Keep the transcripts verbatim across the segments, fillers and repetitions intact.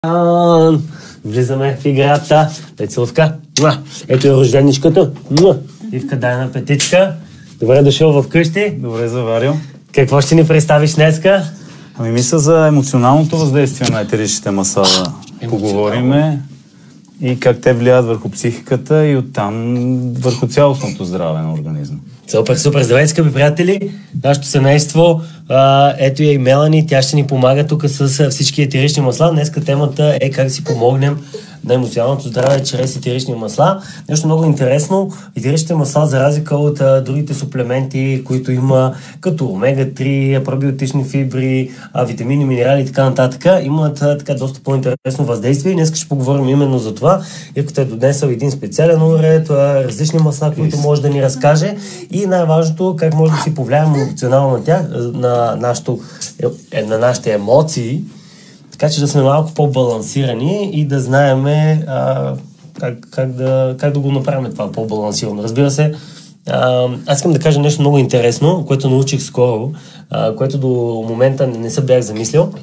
А, влизаме в играта. Целувка. Ето е рожденичката. Ивка, дай на петичка. Добре дошъл вкъщи. Добре заварил. Какво ще ни представиш днеска? Ами мисля за емоционалното въздействие на етеричните масла да поговориме и как те влияят върху психиката и оттам върху цялостното здраве на организма. Супер, супер. Здравейте, скъпи приятели. Нашето семейство, а, ето я и Мелани, тя ще ни помага тук с всички етерични масла. Днеска темата е как да си помогнем на емоционалното здраве чрез етерични масла. Нещо много интересно. Етеричните масла, за разлика от а, другите суплементи, които има като омега три, пробиотични фибри, а, витамини, минерали и така нататък, имат а, така доста по-интересно въздействие. И днес ще поговорим именно за това. Ивката е донесъл един специален уред, различни масла, които може да ни разкаже. И най-важното, как може да си повлияем емоционално на тях, на, нашото, на нашите емоции, така че да сме малко по-балансирани и да знаем а, как, как, да, как да го направим това по-балансирано. Разбира се, а, аз искам да кажа нещо много интересно, което научих скоро, а, което до момента не, не се бях замислил.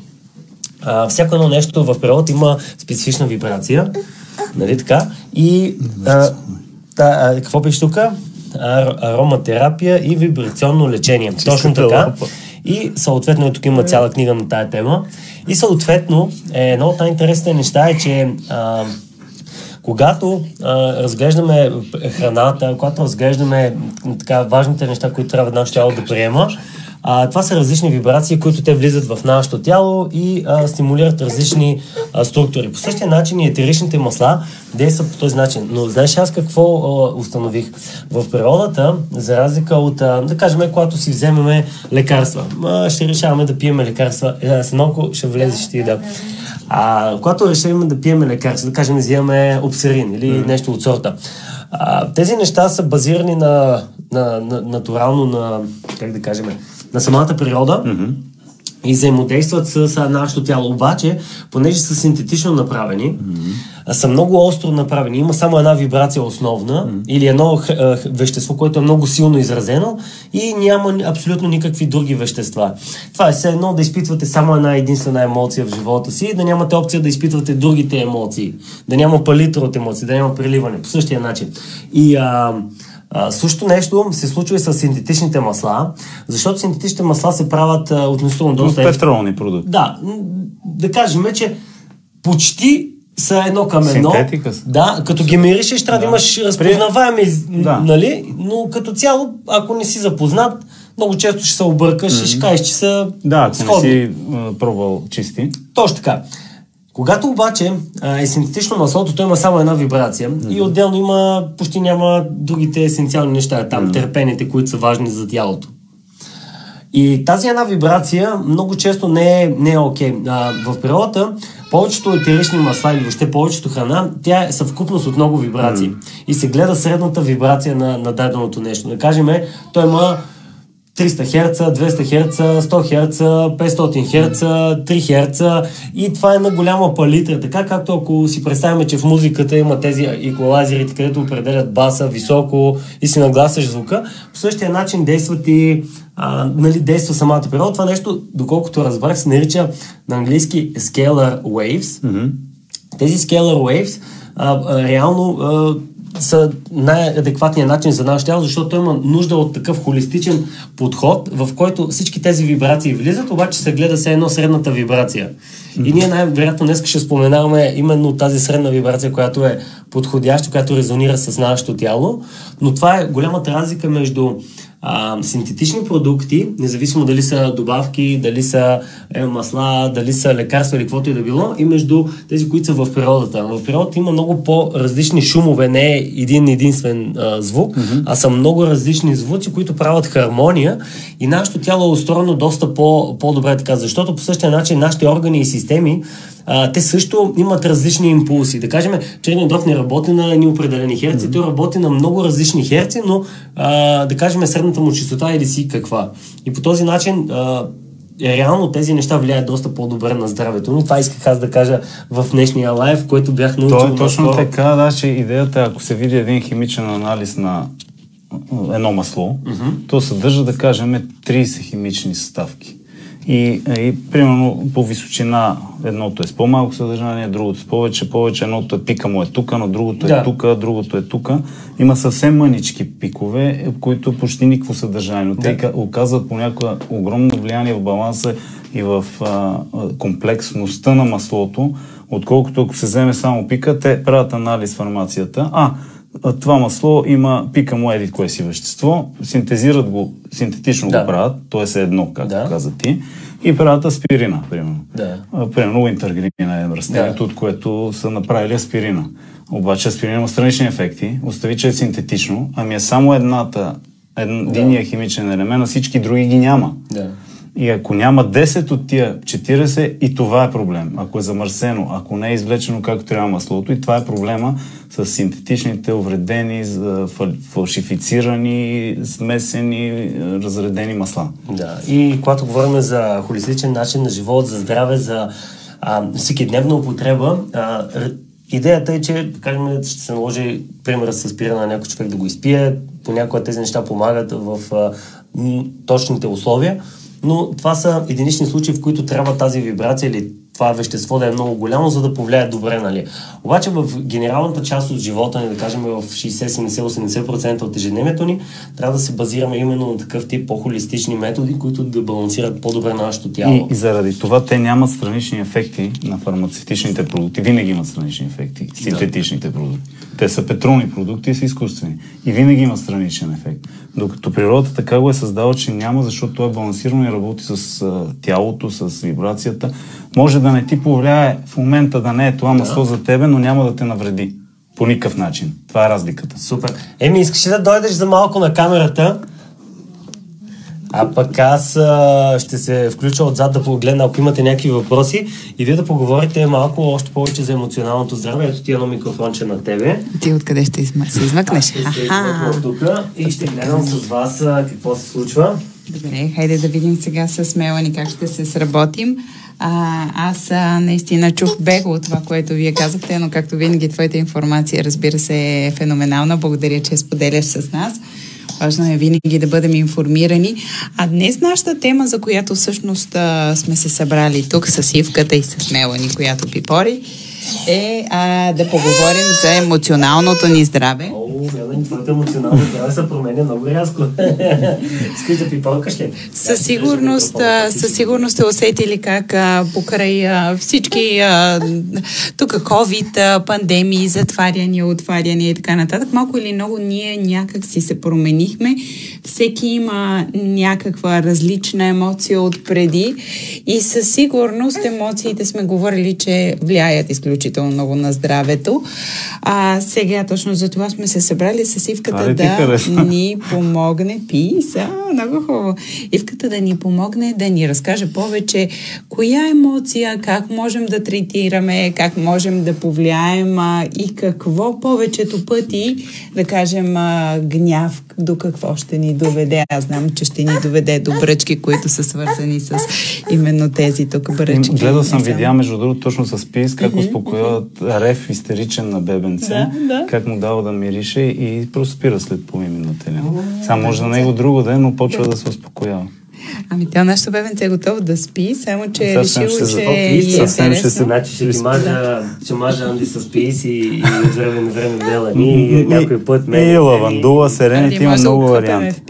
А, всяко едно нещо в природата има специфична вибрация, нали така? И а, а, какво пише тук? Ароматерапия и вибрационно лечение. Чиста Точно така. Лапа. И съответно, и тук има цяла книга на тая тема. И съответно, е, едно от най-интересните неща е, че а, когато а, разглеждаме храната, когато разглеждаме така важните неща, които трябва нашето тяло да приема, А, това са различни вибрации, които те влизат в нашето тяло и а, стимулират различни а, структури. По същия начин и етеричните масла действат по този начин. Но знаеш аз какво а, установих? В природата, за разлика от, а, да кажем, когато си вземем лекарства, а, ще решаваме да пием лекарства, е, с малко ще влезеш ти да... А, когато решим да пием лекарства, да кажем, взимаме обсерин или mm-hmm. нещо от сорта, а, тези неща са базирани на, на, на натурално на, как да кажем, на самата природа mm-hmm. и взаимодействат с, с нашето тяло. Обаче, понеже са синтетично направени, mm-hmm. са много остро направени. Има само една вибрация основна mm-hmm. или едно х, х, вещество, което е много силно изразено и няма абсолютно никакви други вещества. Това е все едно да изпитвате само една единствена емоция в живота си и да нямате опция да изпитвате другите емоции. Да няма палитра от емоции, да няма преливане. По същия начин. И а, Uh, също нещо се случва и с синтетичните масла, защото синтетичните масла се правят uh, относително доста... От петролни продукти. Да, да кажем, че почти са едно към едно. Синтетика са. Да, като ги миришеш, трябва да, да имаш разпознаваеми, да. Нали? Но като цяло, ако не си запознат, много често ще се объркаш mm-hmm. и ще кажеш, че са Да, ако сходни. не си uh, пробвал чисти. Точно така. Когато обаче е синтетично маслото, то има само една вибрация mm-hmm. и отделно има, почти няма другите есенциални неща, там mm-hmm. терпените, които са важни за тялото. И тази една вибрация много често не е, не е окей. А, в природата повечето етерични масла или въобще повечето храна, тя е съвкупност от много вибрации. Mm-hmm. И се гледа средната вибрация на, на даденото нещо. Да кажем, той има триста херца, двеста херца, сто херца, петстотин херца, три херца и това е на голяма палитра. Така както ако си представим, че в музиката има тези еквалайзерите, където определят баса, високо и си нагласяш звука, по същия начин действат и а, нали, действа самата природа. Това нещо, доколкото разбрах, се нарича на английски scalar waves. Mm-hmm. Тези scalar waves а, а, реално а, са най-адекватният начин за нашето тяло, защото той има нужда от такъв холистичен подход, в който всички тези вибрации влизат, обаче се гледа се едно средната вибрация. Mm-hmm. И ние най-вероятно днес ще споменаваме именно тази средна вибрация, която е подходяща, която резонира с нашето тяло, но това е голямата разлика между а, синтетични продукти, независимо дали са добавки, дали са е, масла, дали са лекарства или каквото и да било, и между тези, които са в природата. В природата има много по-различни шумове, не е един единствен а, звук, mm-hmm. а са много различни звуци, които правят хармония и нашето тяло е устроено доста по- по-добре така, защото по същия начин нашите органи и системи А, те също имат различни импулси. Да кажем, черният дроб не работи на едни определени херци, mm-hmm. той работи на много различни херци, но а, да кажем средната му чистота или си каква. И по този начин а, реално тези неща влияят доста по-добре на здравето. Но това исках аз да кажа в днешния лайв, който бях научил. То е точно наскоро. Така, да, че идеята, ако се види един химичен анализ на едно масло, mm-hmm. то съдържа, да кажем, трийсет химични съставки. И, и примерно по височина едното е с по-малко съдържание, другото с повече, повече, едното е пика му е тука, но другото е да. тука, другото е тука. Има съвсем мънички пикове, които почти никакво съдържание, но да. те оказват понякога огромно влияние в баланса и в а, комплексността на маслото, отколкото ако се вземе само пика, те правят анализ фармацията. А, това масло има пика му еди кое си вещество, синтезират го, синтетично да. го правят, т.е. е едно, както да. каза ти, и правят аспирина, примерно. Да. Примерно уинтергрина е растението, да. от което са направили аспирина. Обаче аспирина има странични ефекти, остави, че е синтетично, ами е само едната, единия да. химичен елемент, а всички други ги няма. Да. И ако няма десет от тия четиридесет, и това е проблем. Ако е замърсено, ако не е извлечено както трябва маслото, и това е проблема с синтетичните, увредени, фалшифицирани, смесени, разредени масла. Да, и когато говорим за холистичен начин на живот, за здраве, за а, всекидневна употреба, а, идеята е, че, кажем, ще се наложи пример с аспирина на някой човек да го изпие, понякога тези неща помагат в а, м, точните условия, но това са единични случаи, в които трябва тази вибрация или това вещество да е много голямо, за да повлияе добре, нали? Обаче в генералната част от живота ни, да кажем в шейсет, седемдесет, осемдесет процента от ежедневието ни, трябва да се базираме именно на такъв тип по-холистични методи, които да балансират по-добре нашето тяло. И, и заради това те нямат странични ефекти на фармацевтичните продукти. Винаги имат странични ефекти, синтетичните да. продукти. Те са петролни продукти и са изкуствени. И винаги има страничен ефект. Докато природата така го е създала, че няма, защото той е балансирано и работи с а, тялото, с вибрацията. Може да не ти повлияе в момента да не е това да. масло за тебе, но няма да те навреди. По никакъв начин. Това е разликата. Супер. Еми, искаш ли да дойдеш за малко на камерата? А пък аз а, ще се включа отзад да погледна, ако имате някакви въпроси и вие да поговорите малко още повече за емоционалното здраве. Ето ти едно микрофонче на тебе. Ти откъде ще се измъкнеш? Аз ще се измъкна тук и ще гледам с вас а, какво се случва. Добре, хайде да видим сега с Мелани как ще се сработим. А, аз а, наистина чух бегло това, което вие казахте, но както винаги твоята информация, разбира се, е феноменална. Благодаря, че споделяш с нас. Важно е винаги да бъдем информирани. А днес нашата тема, за която всъщност а, сме се събрали тук с Ивката и с Мелани, която пипори, е а, да поговорим за емоционалното ни здраве. О, Мелани, твоето емоционално здраве се променя много рязко. Искаш да пипоркаш ли? Със сигурност, със сигурност сте усетили как а, покрай а, всички а, тук COVID, пандемии, затваряния, отваряния и така нататък, малко или много ние някак си се променихме. Всеки има някаква различна емоция от преди и със сигурност емоциите сме говорили, че влияят изключително много на здравето. А сега точно за това сме се събрали с Ивката а, да ни помогне. Писа, много хубаво. Ивката да ни помогне, да ни разкаже повече коя емоция, как можем да третираме, как можем да повлияем а, и какво повечето пъти, да кажем, а, гняв, до какво ще ни доведе. Аз знам, че ще ни доведе до бръчки, които са свързани с именно тези тук бръчки. Гледал съм видеа, между другото, точно с пис, как mm-hmm. успокояват рев истеричен на бебенце, да, да. Как му дава да мирише и просто спира след половин минута. Mm-hmm. Само може да него друго ден, но почва да, да се успокоява. Ами тя нашето бебенце е готово да спи, само че е решило, че е интересно. Съвсем ще се значи, ще ти мажа, ще мажа Анди с пис и, и от време на време Мелани и някой път мен. И лавандула, серените, има много варианти.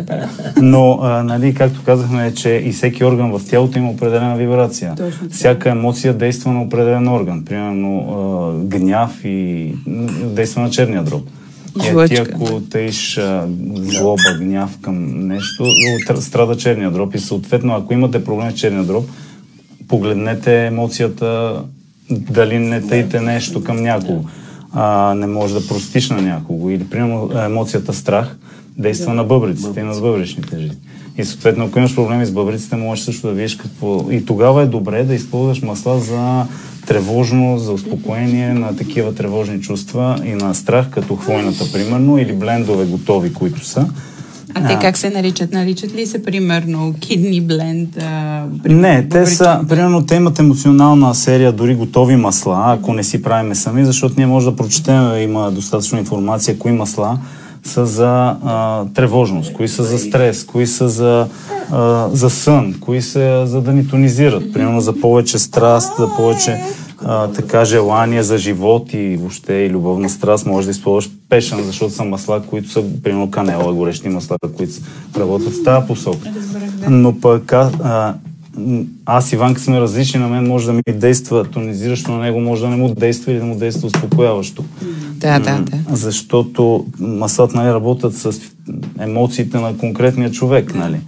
Но, а, нали, както казахме, че и всеки орган в тялото има определена вибрация. Точно. Всяка емоция действа на определен орган. Примерно а, гняв и действа на черния дроб. Е, ти ако теиш злоба, гняв към нещо, страда черния дроб и съответно, ако имате проблем с черния дроб, погледнете емоцията, дали не тъйте нещо към някого. А, не може да простиш на някого. Или, примерно, емоцията страх действа на бъбриците и на бъбричните жили. И съответно, ако имаш проблеми с бъбриците, можеш също да видиш какво... И тогава е добре да използваш масла за тревожно, за успокоение на такива тревожни чувства и на страх, като хвойната, примерно, или блендове готови, които са. А те а, как се наричат? Наричат ли се, примерно, кидни бленд? А, не, те са, примерно, те имат емоционална серия, дори готови масла, ако не си правиме сами, защото ние може да прочетем, има достатъчно информация, кои масла са за а, тревожност, кои са за стрес, кои са за, а, за сън, кои са за да ни тонизират. Примерно за повече страст, за повече а, така желание за живот и въобще и любовна страст. Може да използваш пешен, защото са масла, които са, примерно канела, горещи масла, които работят в тази посока. Но пък а, аз и Иванка сме различни, на мен може да ми действа тонизиращо, на него може да не му действа или да му действа успокояващо. Да, да, да. Защото маслата, нали, работят с емоциите на конкретния човек, нали?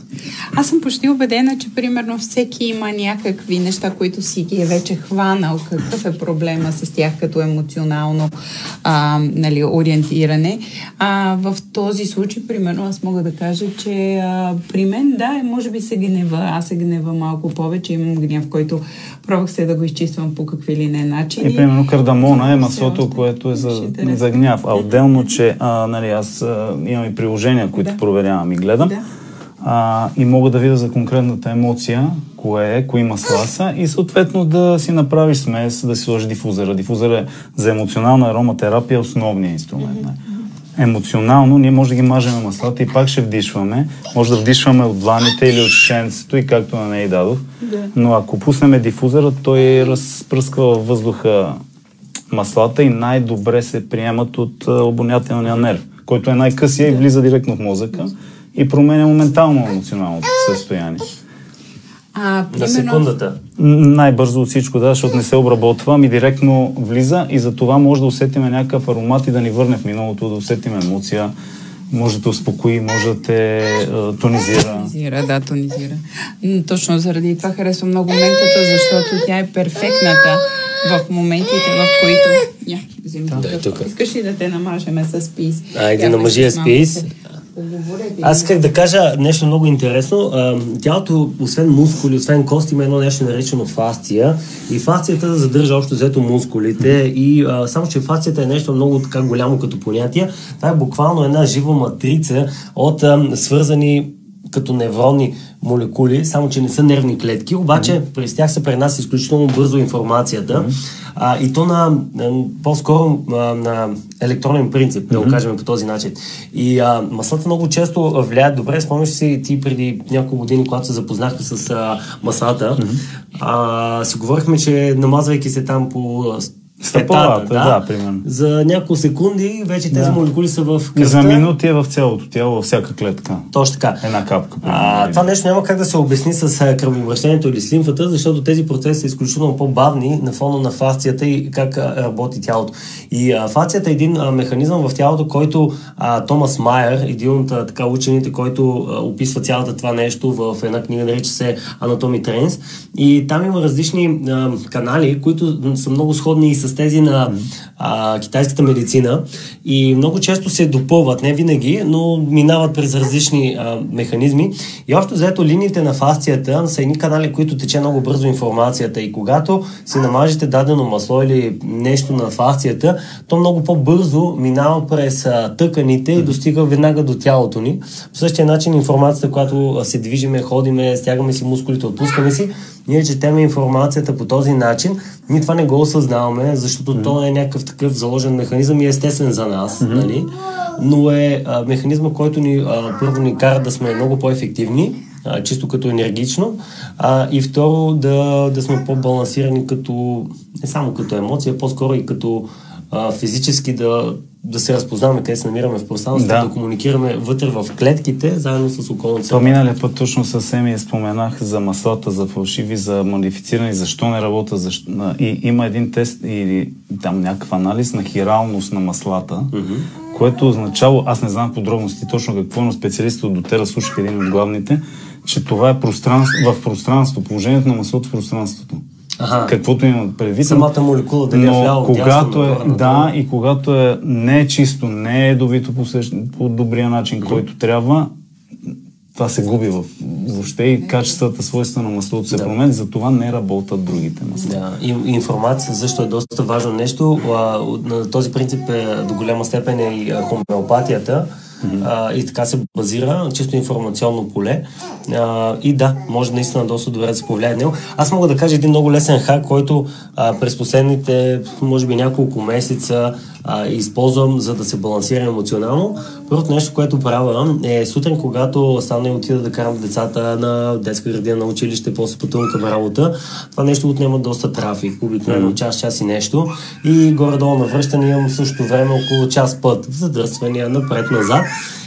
Аз съм почти убедена, че примерно всеки има някакви неща, които си ги е вече хванал, какъв е проблема с тях като емоционално а, нали, ориентиране. А, в този случай, примерно, аз мога да кажа, че а, при мен, да, може би се гнева, аз се гнева малко повече, имам гняв, който пробвах се да го изчиствам по какви ли не начини. И примерно кардамона е маслото, което е за, за гняв. А отделно, че а, нали, аз а, имам и приложения, които да. проверявам и гледам. Да. А, и мога да видя за конкретната емоция, кое е, кои масла са и съответно да си направиш смес, да си сложиш дифузера. Дифузера за емоционална ароматерапия е основният инструмент. Mm-hmm. Емоционално ние може да ги мажем маслата и пак ще вдишваме. Може да вдишваме от дланите или от шенцето и както на нея дадох. Yeah. Но ако пуснем дифузера, той разпръсква във въздуха маслата и най-добре се приемат от обонятелния нерв, който е най-късия yeah. и влиза директно в мозъка. И променя моментално емоционалното състояние. А, примерно... На секундата. Най-бързо от всичко, да, защото не се обработва, ми директно влиза и за това може да усетим някакъв аромат и да ни върне в миналото, да усетим емоция, може да успокои, може да те uh, тонизира. Тонизира, да, тонизира. Точно заради това харесвам много ментата, защото тя е перфектната в моментите, в които... Ня, да, искаш ли да те намажеме с пис? Айде, намажи с пис. Аз исках да кажа нещо много интересно. Тялото, освен мускули, освен кости, има едно нещо наречено фасция. И фасцията задържа общо взето мускулите. И а, само, че фасцията е нещо много така голямо като понятие. Това е буквално една жива матрица от а, свързани като невронни молекули, само че не са нервни клетки, обаче mm-hmm. през тях се пренася изключително бързо информацията mm-hmm. а, и то на, на по-скоро на, на електронен принцип, mm-hmm. да го кажем по този начин. И а, маслата много често влияят добре. Спомняш си ти преди няколко години, когато се запознахме с а, маслата, mm-hmm. а, си говорихме, че намазвайки се там по стъпалата, да, да, примерно. За няколко секунди вече тези да. молекули са в кръвта. За минути е в цялото тяло, във всяка клетка. Точно така. Една капка. А, това нещо няма как да се обясни с кръвообращението или с лимфата, защото тези процеси са изключително по-бавни на фона на фасцията и как а, работи тялото. И а, фасцията е един а, механизъм в тялото, който а, Томас Майер, един от а, така учените, който а, описва цялата това нещо в една книга, нарича се Anatomy Trends. И там има различни а, канали, които са много сходни и с тези на а, китайската медицина и много често се допълват, не винаги, но минават през различни а, механизми. И общо взето линиите на фасцията са едни канали, които тече много бързо информацията и когато си намажете дадено масло или нещо на фасцията, то много по-бързо минава през а, тъканите и достига веднага до тялото ни. По същия начин информацията, когато се движиме, ходиме, стягаме си мускулите, отпускаме си, ние четеме информацията по този начин. Ние това не го осъзнаваме, защото mm-hmm. то е някакъв такъв заложен механизъм и е естествен за нас, mm-hmm. нали? Но е а, механизма, който ни а, първо ни кара да сме много по-ефективни, а, чисто като енергично, а, и второ да, да сме по-балансирани като, не само като емоция, по-скоро и като а, физически да, да се разпознаваме къде се намираме в пространството, да. да комуникираме вътре в клетките, заедно с околната среда. То миналия път точно съвсем и споменах за маслата, за фалшиви, за модифицирани, защо не работа. Защо... И има един тест или там някакъв анализ на хиралност на маслата, mm-hmm. което означава, аз не знам подробности точно какво, но специалистите от doTERRA слушах един от главните, че това е пространство, в пространство, положението на маслото в пространството. Ага. Каквото има предвид. Самата молекула дали е вляво, когато е, да, и когато е не е чисто, не е довито по, същ... по добрия начин, mm-hmm. който трябва, това се губи в... въобще и качествата, свойства на маслото се да. променят, затова не работят другите масла. Да. И, информация също е доста важно нещо. На този принцип е, до голяма степен е и хомеопатията. Mm-hmm. А, и така се базира чисто информационно поле. А, и да, може наистина доста добре да се повлияе него. Аз мога да кажа един много лесен хак, който а, през последните, може би няколко месеца а, използвам, за да се балансира емоционално. Първото нещо, което правя е сутрин, когато стана и отида да карам децата на детска градина, на училище, после пътувам към работа. Това нещо отнема доста трафик, обикновено час, час и нещо. И горе-долу на връщане имам същото време около час път, задръствания напред-назад.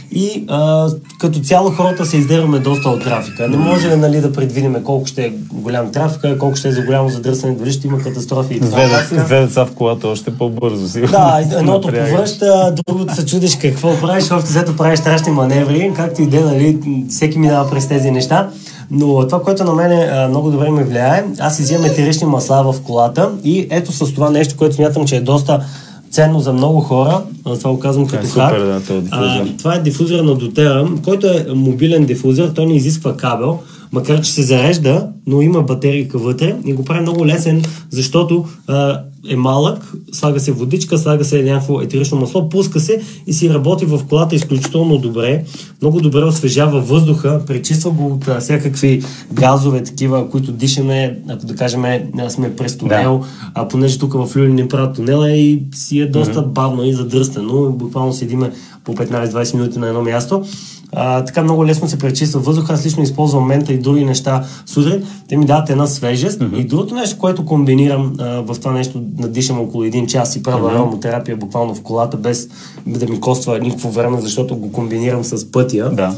И а, като цяло хората се издерваме доста от трафика. Не може, нали, да предвидим колко ще е голям трафика, колко ще е за голямо задръстване, дори ще има катастрофи. С две деца в колата още по-бързо си. Да, едното повръща, другото се чудиш какво правиш, още взето правиш страшни маневри, както и де, нали, всеки минава през тези неща. Но това, което на мен а, много добре ме влияе, аз изимам етерични масла в колата и ето с това нещо, което смятам, че е доста ценно за много хора, това го казвам като хак. Да, това, е това е дифузор на doTERRA, който е мобилен дифузор, той не изисква кабел, макар че се зарежда, но има батерийка вътре и го прави много лесен, защото а, е малък, слага се водичка, слага се някакво етерично масло, пуска се и си работи в колата изключително добре. Много добре освежава въздуха, пречиства го от а, всякакви газове, такива, които дишаме, ако да кажем, сме през тунел, да. А понеже тук в Люлин ни правят тунела и си е доста mm-hmm. бавно и задръстено, буквално седиме по петнайсет-двайсет минути на едно място. А, така много лесно се пречиства въздуха. Аз лично използвам мента и други неща сутрин. Те ми дават една свежест. Mm-hmm. И другото нещо, което комбинирам а, в това нещо, надишам около един час и правя mm-hmm. ароматерапия буквално в колата, без да ми коства никакво време, защото го комбинирам с пътя. Да.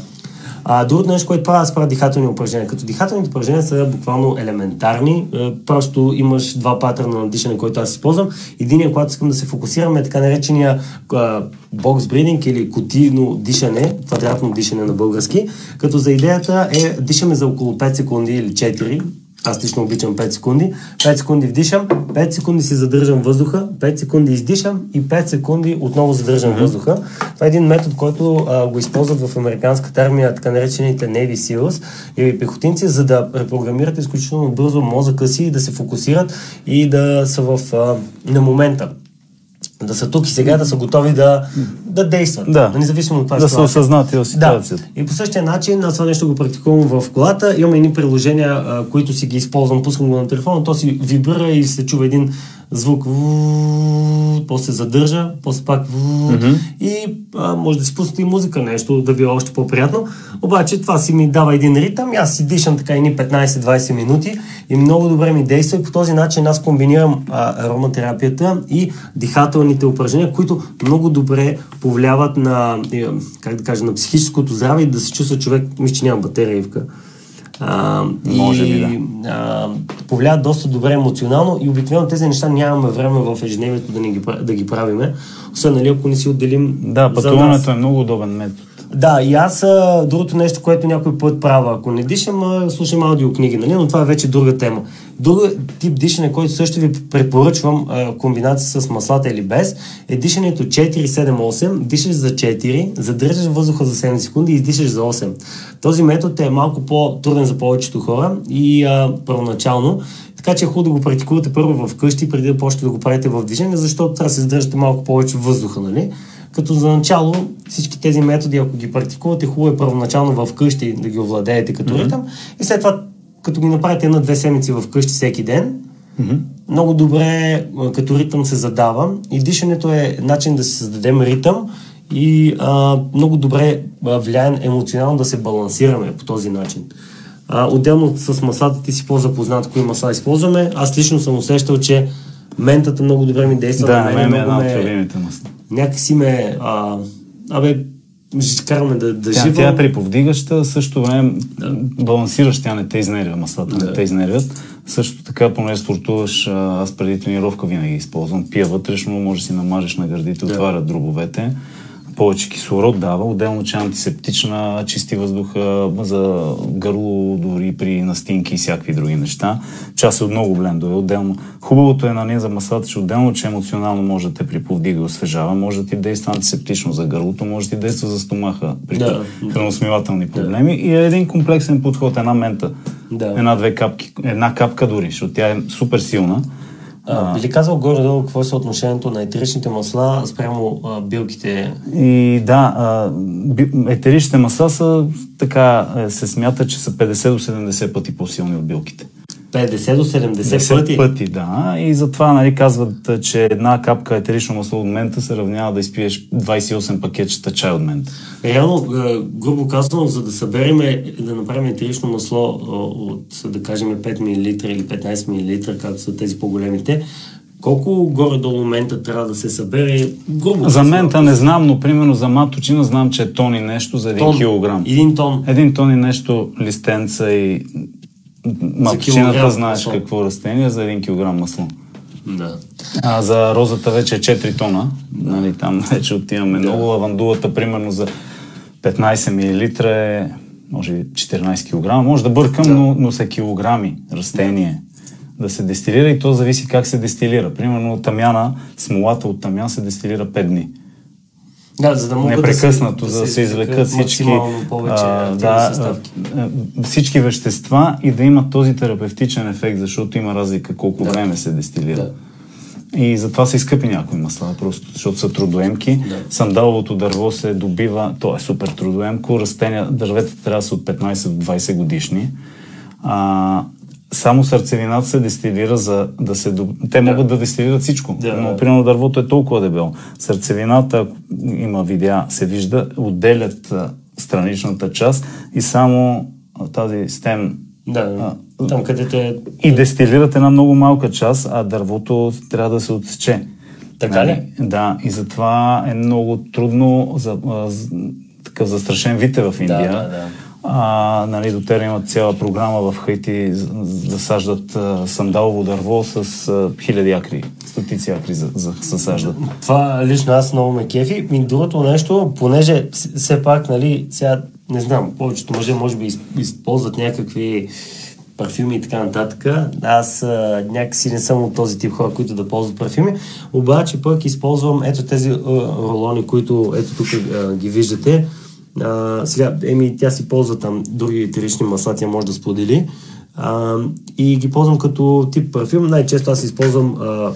А другото нещо, което правя, аз правя дихателни упражнения. Като дихателните упражнения са буквално елементарни. Просто имаш два патърна на дишане, който аз използвам. Единият, когато искам да се фокусираме, е така наречения бокс бридинг или кутийно дишане, квадратно дишане на български. Като за идеята е дишаме за около пет секунди или четири. Аз лично обичам пет секунди. пет секунди вдишам, пет секунди си задържам въздуха, пет секунди издишам и пет секунди отново задържам mm-hmm. въздуха. Това е един метод, който а, го използват в американската армия, така наречените Navy Seals или пехотинци, за да репрограмират изключително бързо мозъка си и да се фокусират и да са в, а, на момента. Да са тук и сега, да са готови да, да действат. Да, независимо от това. Да са осъзнати в ситуацията. Да. И по същия начин, аз това нещо го практикувам в колата. Имам едни приложения, а, които си ги използвам, пускам го на телефона, то си вибрира и се чува един звук, после задържа, после пак mm-hmm. и а, може да си пуснете и музика, нещо да би още по-приятно. Обаче това си ми дава един ритъм и аз си дишам така едни петнайсет-двайсет минути и много добре ми действа и по този начин аз комбинирам а, ароматерапията и дихателните упражнения, които много добре повлияват на, как да кажа, на психическото здраве и да се чувства човек, мисля, че няма батерия Ивка. А, Може и, би, да. А, повлияват доста добре емоционално и обикновено тези неща нямаме време в ежедневието да, ги, да ги правиме, освен, нали, ако не си отделим. Да, пътуването е много удобен метод. Да, и аз а, другото нещо, което някой път правя, ако не дишам, а, слушам аудиокниги, нали? Но това е вече друга тема. Друг тип дишане, който също ви препоръчвам, а, комбинация с маслата или без, е дишането четири седем осем, дишаш за четири, задържаш въздуха за седем секунди и издишаш за осем. Този метод е малко по-труден за повечето хора и а, първоначално, така че е хубаво да го практикувате първо вкъщи, преди да почнете да го правите в движение, защото трябва да се задържате малко повече въздуха, нали? Като за начало всички тези методи, ако ги практикувате, хубаво е първоначално вкъщи да ги овладеете като ритъм mm-hmm. и след това, като ги направите една-две седмици вкъщи всеки ден, mm-hmm. много добре като ритъм се задава и дишането е начин да си създадем ритъм и а, много добре влияем емоционално да се балансираме по този начин. А, отделно с маслата ти си по-запознат кои масла използваме. Аз лично съм усещал, че ментата много добре ми действа. Да, на мен е една от любимите масла. Някакси ме... А, абе, караме да, да тя, живам. Тя е приповдигаща, също време да. Балансираш, тя не те изнервя, маслата да. Не те изнервят. Също така, понеже спортуваш, аз преди тренировка винаги използвам. Пия вътрешно, може да си намажеш на гърдите, да. Отварят дробовете. Повече кислород дава, отделно, че антисептична, чисти въздуха за гърло, дори при настинки и всякакви други неща. Част е от много блендове. Отделно. Хубавото е на нея за маслата, че отделно, че емоционално може да те приповдига и освежава, може да ти действа антисептично за гърлото, може да ти действа за стомаха при да. Храносмилателни проблеми. Да. И е един комплексен подход, една мента. Да. Една-две капки, една капка дори, защото тя е супер силна. А, би ли казал горе-долу какво е съотношението на етеричните масла спрямо а, билките? И да, а, би, етеричните масла са така, се смята, че са петдесет до седемдесет пъти по-силни от билките. петдесет до седемдесет пъти? пъти, да. И затова, нали, казват, че една капка етерично масло от мента се равнява да изпиеш двадесет и осем пакетчета чай от мента. Реално, грубо казано, за да съберем, да направим етерично масло от, да кажем, пет милилитра или петнадесет милилитра, както са тези по-големите, колко горе-долу мента трябва да се събере? Грубо, за мента не знам, но примерно за маточина знам, че е тон и нещо за един килограм. Един тон. Един тон и нещо листенца и маточината знаеш какво растение за един килограм масло. Да. А за розата вече е четири тона. Нали, там вече отиваме да. много. Лавандулата, примерно за петнадесет милилитра е може би четиринадесет килограма. Може да бъркам, да. но, но са килограми растение. Да се дестилира и то зависи как се дестилира. Примерно тамяна, смолата от тамян се дестилира пет дни. Да, за да могат непрекъснато, да се, за да се извлекат всички, повече а, да, всички вещества и да има този терапевтичен ефект, защото има разлика колко да. време се дестилира. Да. И затова са и скъпи някои масла, просто защото са трудоемки. Да. Сандаловото дърво се добива, то е супер трудоемко, растения, дървета трябва да са от петнадесет до двадесет годишни. А, само сърцевината се дестилира за да се... Доб... Те да. могат да дестилират всичко, да, но примерно дървото е толкова дебело. Сърцевината, ако има видеа, се вижда, отделят страничната част и само тази стем... Да, а, там където е... И дестилират една много малка част, а дървото трябва да се отсече. Така ли? Да, и затова е много трудно за, за такъв застрашен вид е в Индия. Да, да, да. А, нали, доТERRA имат цяла програма в Хаити да саждат а, сандалово дърво с а, хиляди акри, стотици акри за, за съсаждат. Това лично аз много ме кефи. И другото нещо, понеже все пак, нали, сега не знам, повечето мъже може би използват някакви парфюми и така нататък. Аз а, някакси не съм от този тип хора, които да ползват парфюми, обаче пък използвам ето тези а, рулони, които ето тук а, ги виждате. Uh, сега, еми, тя си ползва там други етерични масла, тя може да сподели. Uh, и ги ползвам като тип парфюм. Най-често аз използвам uh,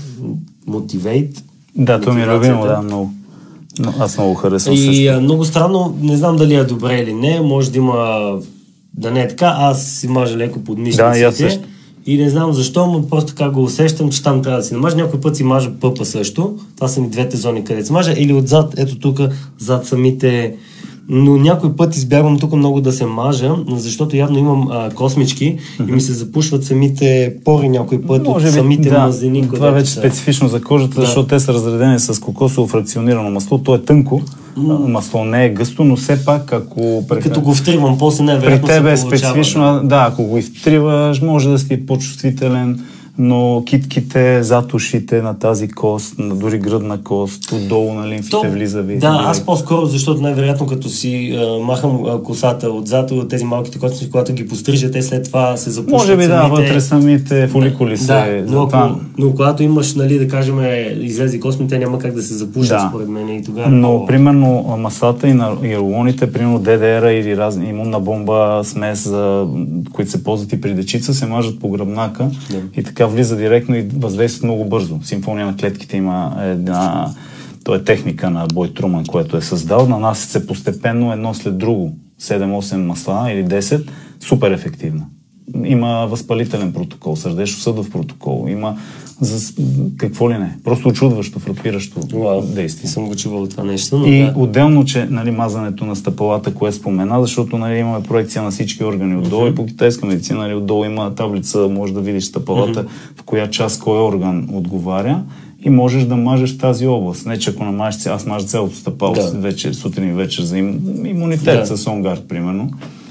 Motivate. Да, то ми е любимо, да, много. Но аз много харесвам и, също. И uh, много странно, не знам дали е добре или не, може да има да не е така, аз си мажа леко под мишниците. Да, и аз също. И не знам защо, но просто така го усещам, че там трябва да си намажа. Някой път си мажа пъпа също. Това са ми двете зони, където си мажа. Или отзад, ето тук, зад самите... Но някой път избягвам тук много да се мажа, защото явно имам а, космички mm-hmm. и ми се запушват самите пори някой път може от би, самите да, мазнини. Това вече са... специфично за кожата, да. защото те са разредени с кокосово фракционирано масло. То е тънко, mm. масло не е гъсто, но все пак ако... Прека... Като го втривам, после невероятно при тебе е специфично, да. да, ако го втриваш, може да си по-чувствителен, но китките, зад ушите на тази кост, на дори гръдна кост, отдолу на лимфите То, влиза ви. Да, аз по-скоро, защото най-вероятно като си а, махам а, косата отзад от тези малките костички, когато ги пострижа, те след това се запушват. Може би да, самите... вътре самите фоликули да, се... Да, но, ако, но когато имаш, нали, да кажем, излезе косми, те няма как да се запушат, да. според мен. И тогава, но, много... примерно, маслата и, на, и рулоните, примерно доТERRA или разни имунна бомба, смес, за, които се ползват и при дечица, се мажат по гръбнака да. и така влиза директно и въздействат много бързо. Симфония на клетките има една... То е техника на Бой Труман, което е създал. Нанасят се постепенно едно след друго. седем-осем масла или десет. Супер ефективно. Има възпалителен протокол, сърдечно-съдов протокол. Има за какво ли не. Просто очудващо, фрапиращо wow. действие. Съм го чувал това нещо. Но и да. отделно, че нали, мазането на стъпалата, кое спомена, защото нали, имаме проекция на всички органи отдолу mm-hmm. и по китайска медицина нали, отдолу има таблица, може да видиш стъпалата, mm-hmm. в коя част кой орган отговаря и можеш да мажеш тази област. Не, че ако намажеш, аз мажа цялото стъпало да. вечер, сутрин и вечер за им, имунитет да. с онгард, примерно.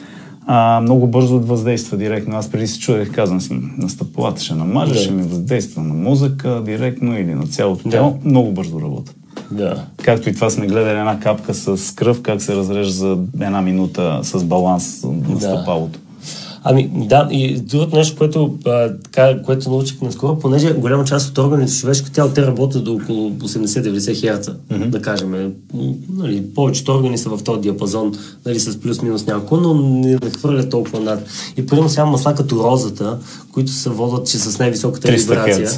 А, много бързо въздейства директно. Аз преди си чудех, казвам си, на стъпалата ще намажа, да. ще ми въздейства на мозъка директно или на цялото тяло. Да. Много бързо работа. Да. Както и това сме гледали една капка с кръв, как се разрежда за една минута с баланс на да. стъпалото. Ами да, и другото нещо, което, а, така, което научих наскоро, понеже голяма част от органите в човешко тяло, те работят до около осемдесет-деветдесет херца, mm-hmm. да кажем. Нали, повечето органи са в този диапазон, нали, с плюс-минус няколко, но не хвърлят толкова над. И примерно сега масла като розата, които се водят, че с най-високата вибрация.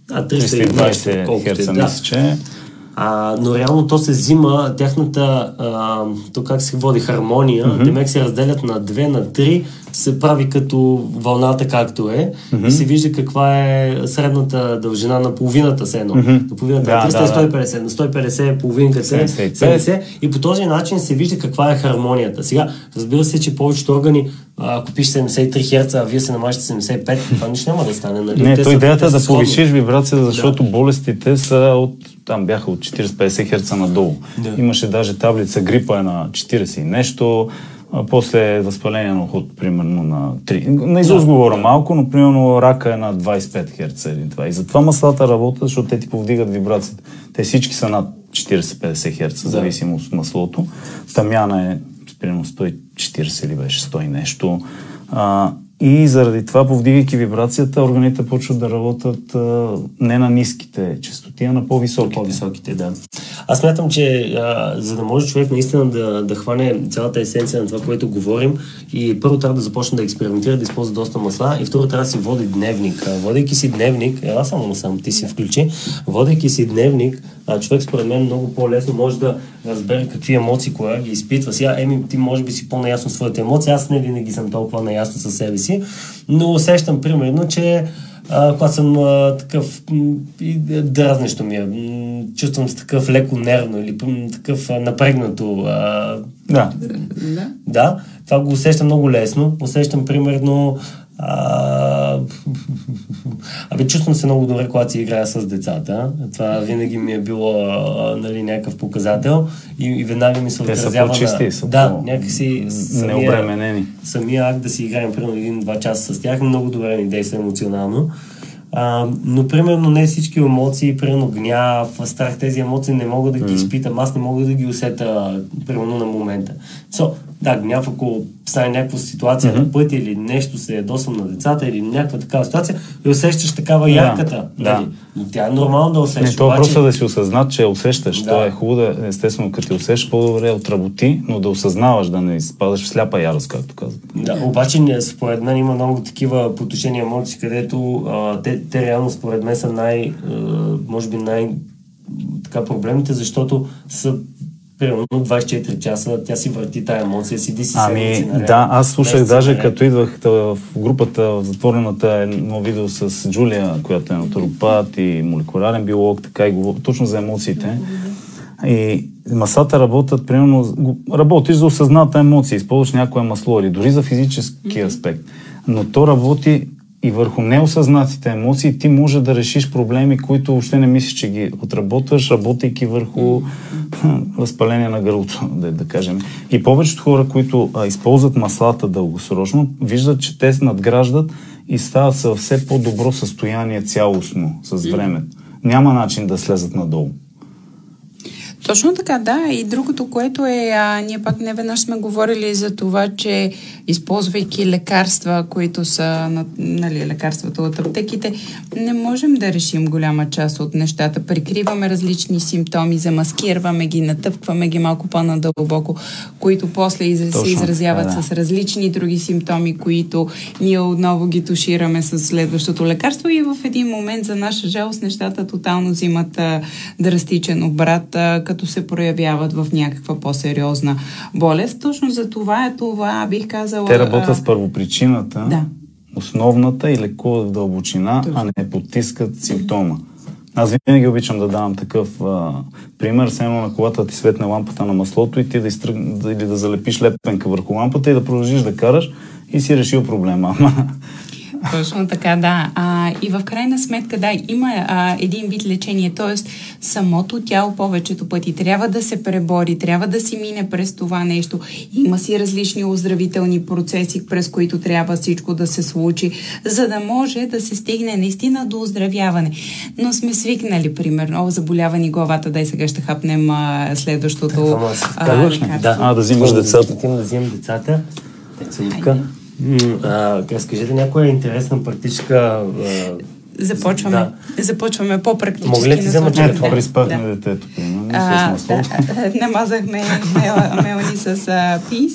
А, триста и двайсет херца, да. Мисля, че... А, но реално то се взима, тяхната, а, то как се води хармония, mm-hmm. демек се разделят на две, на три, се прави като вълната както е mm-hmm. и се вижда каква е средната дължина на половината се едно. Mm-hmm. На половината да, е триста и сто и петдесет, на сто и петдесет половинката е седемдесет и по този начин се вижда каква е хармонията. Сега, разбира се, че повечето органи, ако пише седемдесет и три херца, а вие се намажете седемдесет и пет, това нищо няма да стане. Нали? Не, то идеята е да повишиш вибрацията, защото да. болестите са от, там бяха от четирийсет до петдесет херца надолу. Да. Имаше даже таблица, грипа е на четирийсет и нещо, а после възпаление на уход, примерно на три. На изус да. говоря малко, но примерно рака е на двайсет и пет херца или това. И затова маслата работят, защото те ти повдигат вибрацията. Те всички са над четирийсет до петдесет херца, да. зависимо от маслото. Тамяна е примерно сто и четирийсет или беше сто и нещо. А, и заради това, повдигайки вибрацията, органите почват да работят а, не на ниските честоти, а на по-високите. По-високите, да. Аз смятам, че а, за да може човек наистина да, да хване цялата есенция на това, което говорим, и първо трябва да започне да експериментира, да използва доста масла, и второ трябва да си води дневник. Водейки си дневник, ела само насам, ти си включи, водейки си дневник, а, човек според мен много по-лесно може да разбере какви емоции, кога ги изпитва. Сега, еми, ти може би си по-наясно с своите емоции, аз не винаги съм толкова наясно със себе си, но усещам примерно, че а, когато съм а, такъв и дразнещо ми е, м, чувствам се такъв леко нервно или м, такъв а, напрегнато. А, да. Да, това го усещам много лесно. Усещам примерно А... Абе, чувствам се много добре, когато си играя с децата. Това винаги ми е било а, нали, някакъв показател и, и веднага ми се отразява на... Те са да, някакси самия, необременени. Самия акт да си играем примерно един-два часа с тях много добре ни действа емоционално. А, но примерно не всички емоции, примерно гняв, страх, тези емоции не мога да ги mm. изпитам, аз не мога да ги усета примерно на момента. So, да, гняв, ако стане някаква ситуация mm-hmm. на пътя или нещо се ядосвам на децата или някаква такава ситуация и усещаш такава ярката. Да, да. Но тя е нормално да усещаш. Не, то обаче... просто да си осъзнат, че усещаш. Да. То е хубаво да, естествено, като ти усещаш, по-добре отработи, но да осъзнаваш, да не изпадаш в сляпа ярост, както казват. Да, обаче според мен има много такива потушени емоции, където а, те, те реално според мен са най, а, може би най така проблемите, защото са примерно двайсет и четири часа, тя си върти тая емоция, седи си ами, седмици наред. Да, аз слушах даже наред. Като идвах в групата, в затворената едно видео с Джулия, която е натуропат и молекулярен биолог, така и говори точно за емоциите. И маслата работят, примерно, работиш за осъзната емоция, използваш някое масло или дори за физически аспект, но то работи и върху неосъзнатите емоции ти може да решиш проблеми, които въобще не мислиш, че ги отработваш, работейки върху възпаление на гърлото, да, да кажем. И повечето хора, които а, използват маслата дългосрочно, виждат, че те се надграждат и стават със все по-добро състояние цялостно с времето. Няма начин да слезат надолу. Точно така, да. И другото, което е, а, ние пак не веднъж сме говорили за това, че използвайки лекарства, които са, нали, лекарствата от аптеките, не можем да решим голяма част от нещата. Прикриваме различни симптоми, замаскираме ги, натъпкваме ги малко по-надълбоко, които после из... се изразяват да. С различни други симптоми, които ние отново ги тушираме с следващото лекарство и в един момент, за наша жалост, нещата тотално взимат а, драстичен обрат, а, като се проявяват в някаква по-сериозна болест. Точно за това е това, бих казала... Те работят с първопричината, да. основната и лекуват в дълбочина, точно. А не потискат симптома. Аз винаги обичам да давам такъв а, пример, само на колата ти светне лампата на маслото и ти да, изтръг... да, или да залепиш лепенка върху лампата и да продължиш да караш и си решил проблема. Точно така, да. А, и в крайна сметка, да, има а, един вид лечение, т.е. самото тяло повечето пъти трябва да се пребори, трябва да си мине през това нещо. Има си различни оздравителни процеси, през които трябва всичко да се случи, за да може да се стигне наистина до оздравяване. Но сме свикнали, примерно, заболява ни главата, дай сега ще хапнем а, следващото а, да. а, да взимаш децата. Да взимам децата. Децата. Разкажете някоя интересна практическа... А... Започваме. Да. Започваме по-практически. Мога ли ти взема, че това приспахме да. Детето? Намазахме мелани с а, пис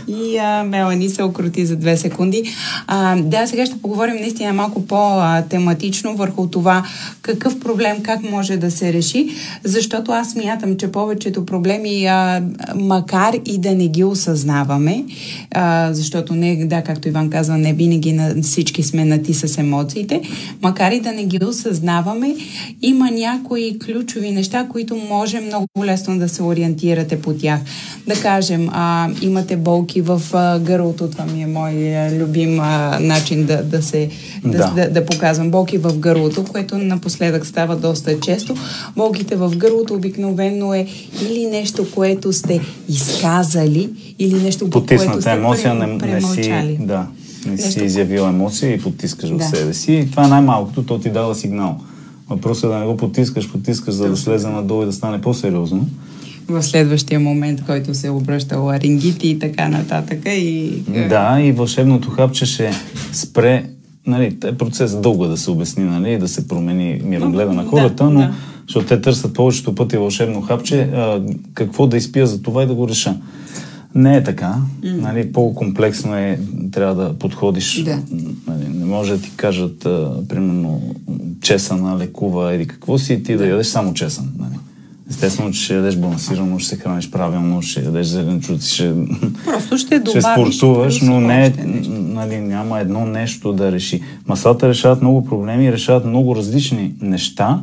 и а, Мелани се окрути за две секунди. А, да, сега ще поговорим наистина малко по-тематично върху това какъв проблем, как може да се реши, защото аз смятам, че повечето проблеми, а, макар и да не ги осъзнаваме, а, защото не, да, както Иван казва, не винаги на всички сме нати с емоциите, макар и да не ги осъзнаваме, има някои ключови неща, които може много лесно да се ориентирате по тях. Да кажем, а, имате болки в а, гърлото, това ми е мой а, любим а, начин да, да се да, да. Да, да показвам. Болки в гърлото, което напоследък става доста често. Болките в гърлото обикновено е или нещо, което сте изказали, или нещо, потисната което сте емоция, не, премълчали. Не си, да, не нещо, си изявила емоция и потискаш да. в себе си. И това е най-малкото, то ти дава сигнал. Въпросът е да не го потискаш, потискаш, за да слезе надолу и да стане по-сериозно. В следващия момент, който се обръща ларингити и така нататък. И... Да, и вълшебното хапче ще спре, нали, процес дълго да се обясни, нали, да се промени мирогледа на хората, да, но да. защото те търсят повечето пъти вълшебно хапче, а, какво да изпия за това и да го реша. Не е така. Mm. Нали, по-комплексно е, трябва да подходиш. Да. Нали, не може да ти кажат, а, примерно, чесъна лекува или какво си и ти да, да ядеш само чесън. Нали. Естествено, че ще ядеш балансирано, ще се храниш правилно, ще ядеш зеленчуци, ще, просто ще, ще спортуваш, но не, нали, няма едно нещо да реши. Маслата решават много проблеми, решават много различни неща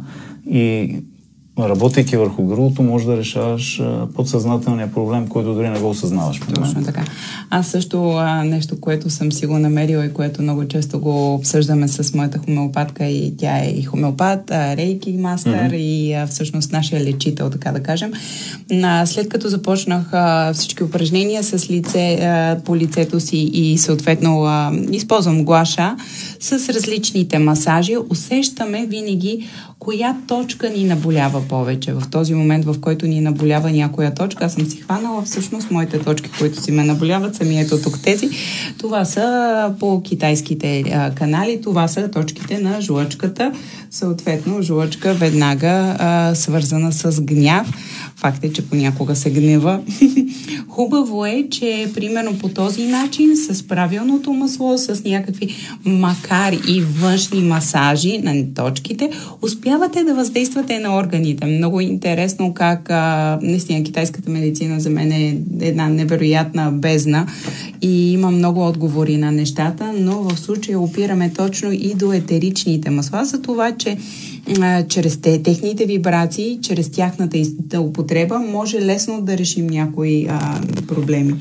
и работейки върху гърлото, може да решаваш а, подсъзнателния проблем, който дори не го осъзнаваш. Точно така. Аз също а, нещо, което съм си го намерила и което много често го обсъждаме с моята хомеопатка, и тя е и хомеопат, а, рейки мастър, mm-hmm. и а, всъщност нашия лечител, така да кажем. А, след като започнах а, всички упражнения с лице, а, по лицето си и съответно а, използвам гуаша с различните масажи, усещаме винаги коя точка ни наболява повече. В този момент, в който ни наболява някоя точка, аз съм си хванала всъщност моите точки, които си ме наболяват, сами ето тук тези. Това са по китайските а, канали, това са точките на жлъчката. Съответно, жлъчка веднага а, свързана с гняв. Факт е, че понякога се гнева. Хубаво е, че примерно по този начин, с правилното масло, с някакви, макар и външни масажи на точките, успявате да въздействате на органите. Много интересно как а, наистина китайската медицина за мен е една невероятна бездна и има много отговори на нещата, но в случая опираме точно и до етеричните масла, за това, че а, чрез те, техните вибрации, чрез тяхната употреба, може лесно да решим някои а, проблеми.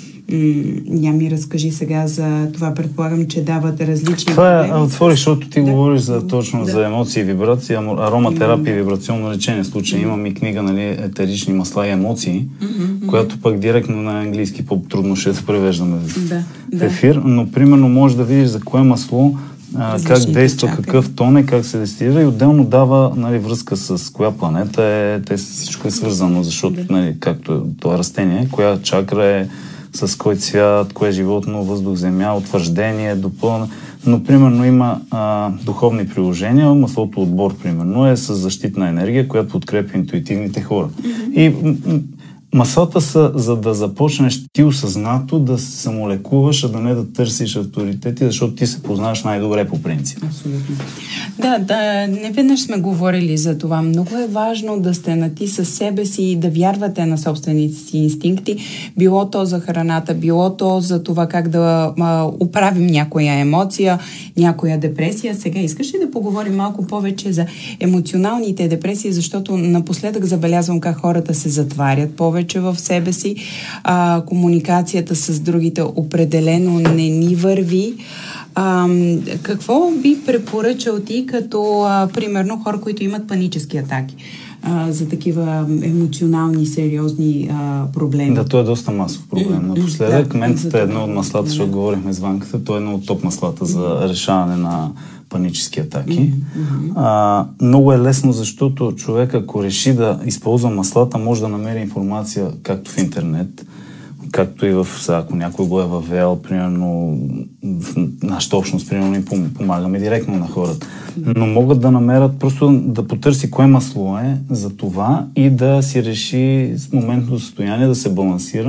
Я ми разкажи сега за това. Предполагам, че дават различни това проблеми. Е, отвори, защото ти да. говориш за, точно да. за емоции и вибрации, ароматерапия и да. вибрационно лечение. В случая mm-hmm. имам и книга, нали, етерични масла и емоции, mm-hmm. която пък директно на английски по-трудно ще се превеждаме да. в ефир, но примерно можеш да видиш за кое масло, а, как действа, чакай. Какъв тон е, как се дестилира и отделно дава, нали, връзка с коя планета е, те всичко е свързано, защото, да. нали, както това растение, коя чакра е, с кой цвят, кое животно, въздух, земя, утвърждение, допълна. Но, примерно, има а, духовни приложения. Маслото отбор, примерно, е с защитна енергия, която подкрепя интуитивните хора. Mm-hmm. И м- маслата са, за да започнеш ти осъзнато да се самолекуваш, а да не да търсиш авторитети, защото ти се познаваш най-добре по принцип. Абсолютно. Да, да, не веднъж сме говорили за това. Много е важно да сте нати със себе си и да вярвате на собствените си инстинкти. Било то за храната, било то за това как да а, управим някоя емоция, някоя депресия. Сега искаш ли да поговорим малко повече за емоционалните депресии, защото напоследък забелязвам как хората се затварят повече в себе си. А, комуникацията с другите определено не ни върви. А, какво би препоръчал ти като, а, примерно, хора, които имат панически атаки? А, за такива емоционални, сериозни а, проблеми. Да, то е доста масов проблем. Напоследък, да, ментата е едно от маслата, да. Защото говорихме с Ванката, то е едно от топ маслата за решаване на панически атаки. Mm-hmm. А, много е лесно, защото човек, ако реши да използва маслата, може да намери информация както в интернет, както и в, ако някой го е въвел, примерно в нашата общност, примерно им помагаме директно на хората. Но могат да намерят, просто да потърси кое масло е за това и да си реши с моментното състояние, да се балансира,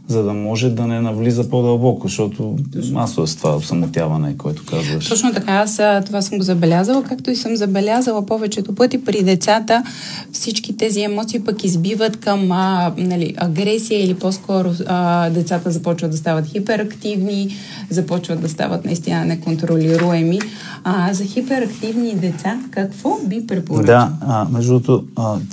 за да може да не навлиза по-дълбоко, защото масово е с това самотяване, което казваш. Точно така, аз това съм го забелязала, както и съм забелязала повечето пъти при децата, всички тези емоции пък избиват към а, нали, агресия или по-скоро а, децата започват да стават хиперактивни, започват да стават наистина неконтролируеми. А за хиперактивни деца какво би препоръчал? Да, а, между другото,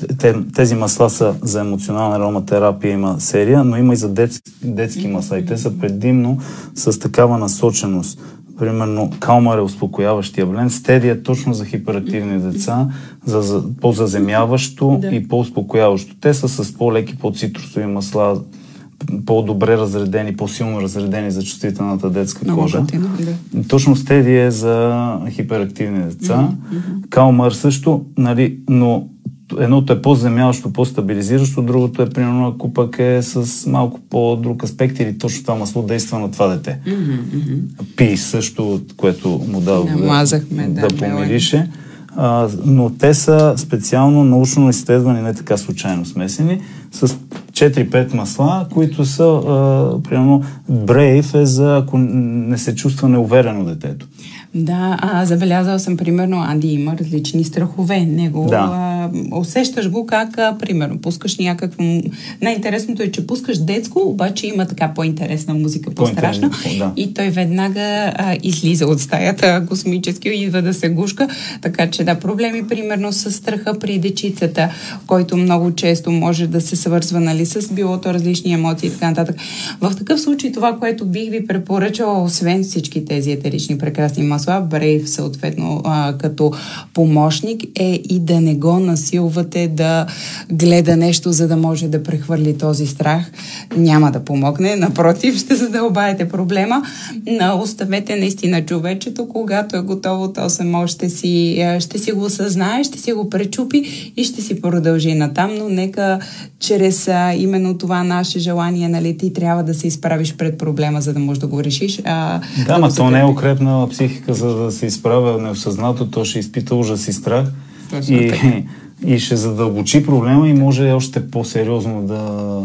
тези масла са за емоционална ароматерапия, има серия, но има и за детски, детски масла и те са предимно с такава насоченост. Примерно, калмар е успокояващия бленд, стеди е точно за хиперактивни деца, за, за по-заземяващо да. И по-успокояващо. Те са с по-леки, по-цитрусови масла, по-добре разредени, по-силно разредени за чувствителната детска много кожа. Готино, да. Точно стеди е за хиперактивни деца. Mm-hmm. Калмар също, нали, но едното е по-земяващо, по-стабилизиращо, другото е, примерно, ако пък е с малко по-друг аспект или точно това масло действа на това дете. Mm-hmm. Пи също, което му дава да, да, да помирише. А, но те са специално научно изследвани, не така случайно смесени, с четири-пет масла, които са, а, примерно, Brave е за ако не се чувства неуверено детето. Да, а, забелязала съм, примерно, Анди има различни страхове. Него да. а, усещаш го как, а, примерно, пускаш някакво... Най-интересното е, че пускаш детско, обаче има така по-интересна музика, по-страшна. Да. И той веднага а, излиза от стаята космически и идва да се гушка. Така че, да, проблеми, примерно, с страха при дечицата, който много често може да се свързва, нали, с билото различни емоции и така нататък. В такъв случай това, което бих ви препоръчала, освен всички тези етерични прекрасни масла, Brave, съответно, а, като помощник, е и да не го насилвате да гледа нещо, за да може да прехвърли този страх. Няма да помогне, напротив, ще задълбаете проблема. Но оставете наистина човечето, когато е готово, то само ще си, ще си го осъзнае, ще си го пречупи и ще си продължи натам, но нека чрез а, именно това наше желание, нали, ти трябва да се изправиш пред проблема, за да можеш да го решиш. А, да, ма то не е укрепнала психика, за да се изправя неосъзнато, то ще изпита ужас и страх и, и ще задълбочи проблема и може още по-сериозно да...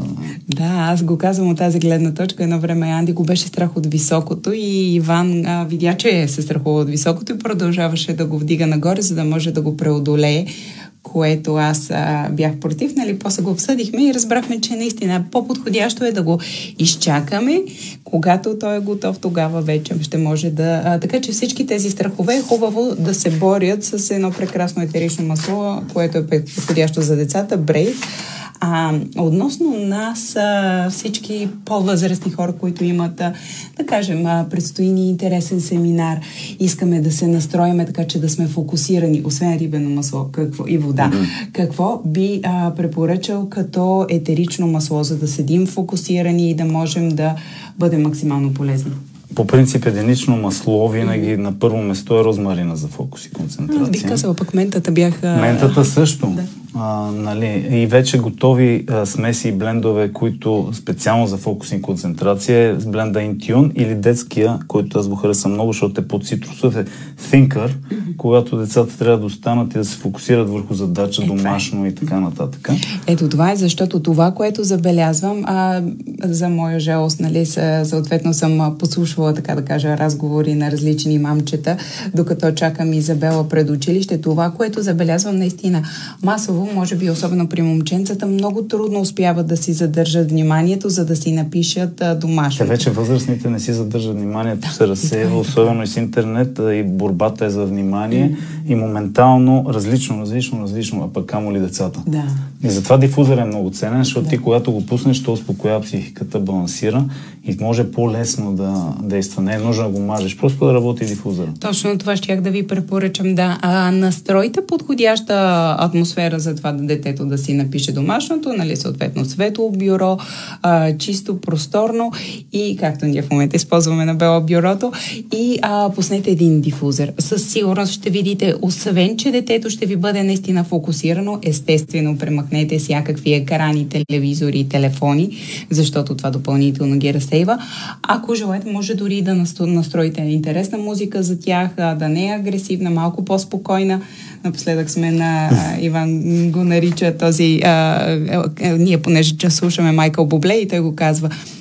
Да, аз го казвам от тази гледна точка. Едно време Анди го беше страх от високото и Иван а, видя, че се страхува от високото и продължаваше да го вдига нагоре, за да може да го преодолее, което аз а, бях против, нали, после го обсъдихме и разбрахме, че наистина по-подходящо е да го изчакаме, когато той е готов, тогава вече ще може да... А, така че всички тези страхове е хубаво да се борят с едно прекрасно етерично масло, което е подходящо за децата, Brave. А, относно нас, а, всички по-възрастни хора, които имат, а, да кажем, а, предстои ни интересен семинар, искаме да се настроиме така, че да сме фокусирани, освен рибено масло какво, и вода. Mm-hmm. Какво би а, препоръчал като етерично масло, за да седим фокусирани и да можем да бъдем максимално полезни? По принцип, единично масло винаги mm-hmm. на първо место е розмарина за фокус и концентрация. Аз бих казала, пък ментата бяха... Ментата също. Да. А, нали, и вече готови а, смеси и блендове, които специално за фокус и концентрация с бленда Intune или детския, който аз го харесвам много, защото е по-цитрусов, е Thinker, mm-hmm. когато децата трябва да останат и да се фокусират върху задача е, домашно и така нататък. Ето това е, защото това, което забелязвам, а, за моя жалост, нали, съответно съм подслушвала, така да кажа, разговори на различни мамчета, докато чакам Изабела пред училище. Това, което забелязвам наистина масово, може би особено при момченцата, много трудно успяват да си задържат вниманието, за да си напишат а, домашно. Те вече възрастните не си задържат вниманието, да, се разсеява, особено и с интернет, и борбата е за внимание mm-hmm. и моментално различно, различно, различно, а пък камо ли децата. Да. И затова дифузър е много ценен, защото да. Ти когато го пуснеш, то успокоява психиката, балансира и може по-лесно да действа. Не е нужно да го мажеш, просто да работи дифузъра. Точно това щях да ви препоръчам, да. А, настройте подходяща атмосфера за това да детето да си напише домашното, нали, съответно светло бюро, а, чисто, просторно и както ние в момента използваме на Бела бюрото и а, пуснете един дифузър. Със сигурност ще видите, освен че детето ще ви бъде наистина фокусирано, естествено премахнете всякакви екрани, телевизори, телефони, защото това допълнително ги разсейва. Ако желаете, може дори да настроите интересна музика за тях, да не е агресивна, малко по-спокойна. Напоследък сме на а, Иван го нарича този... А, а, а, ние, понеже че слушаме Майкъл Бубле и той го казва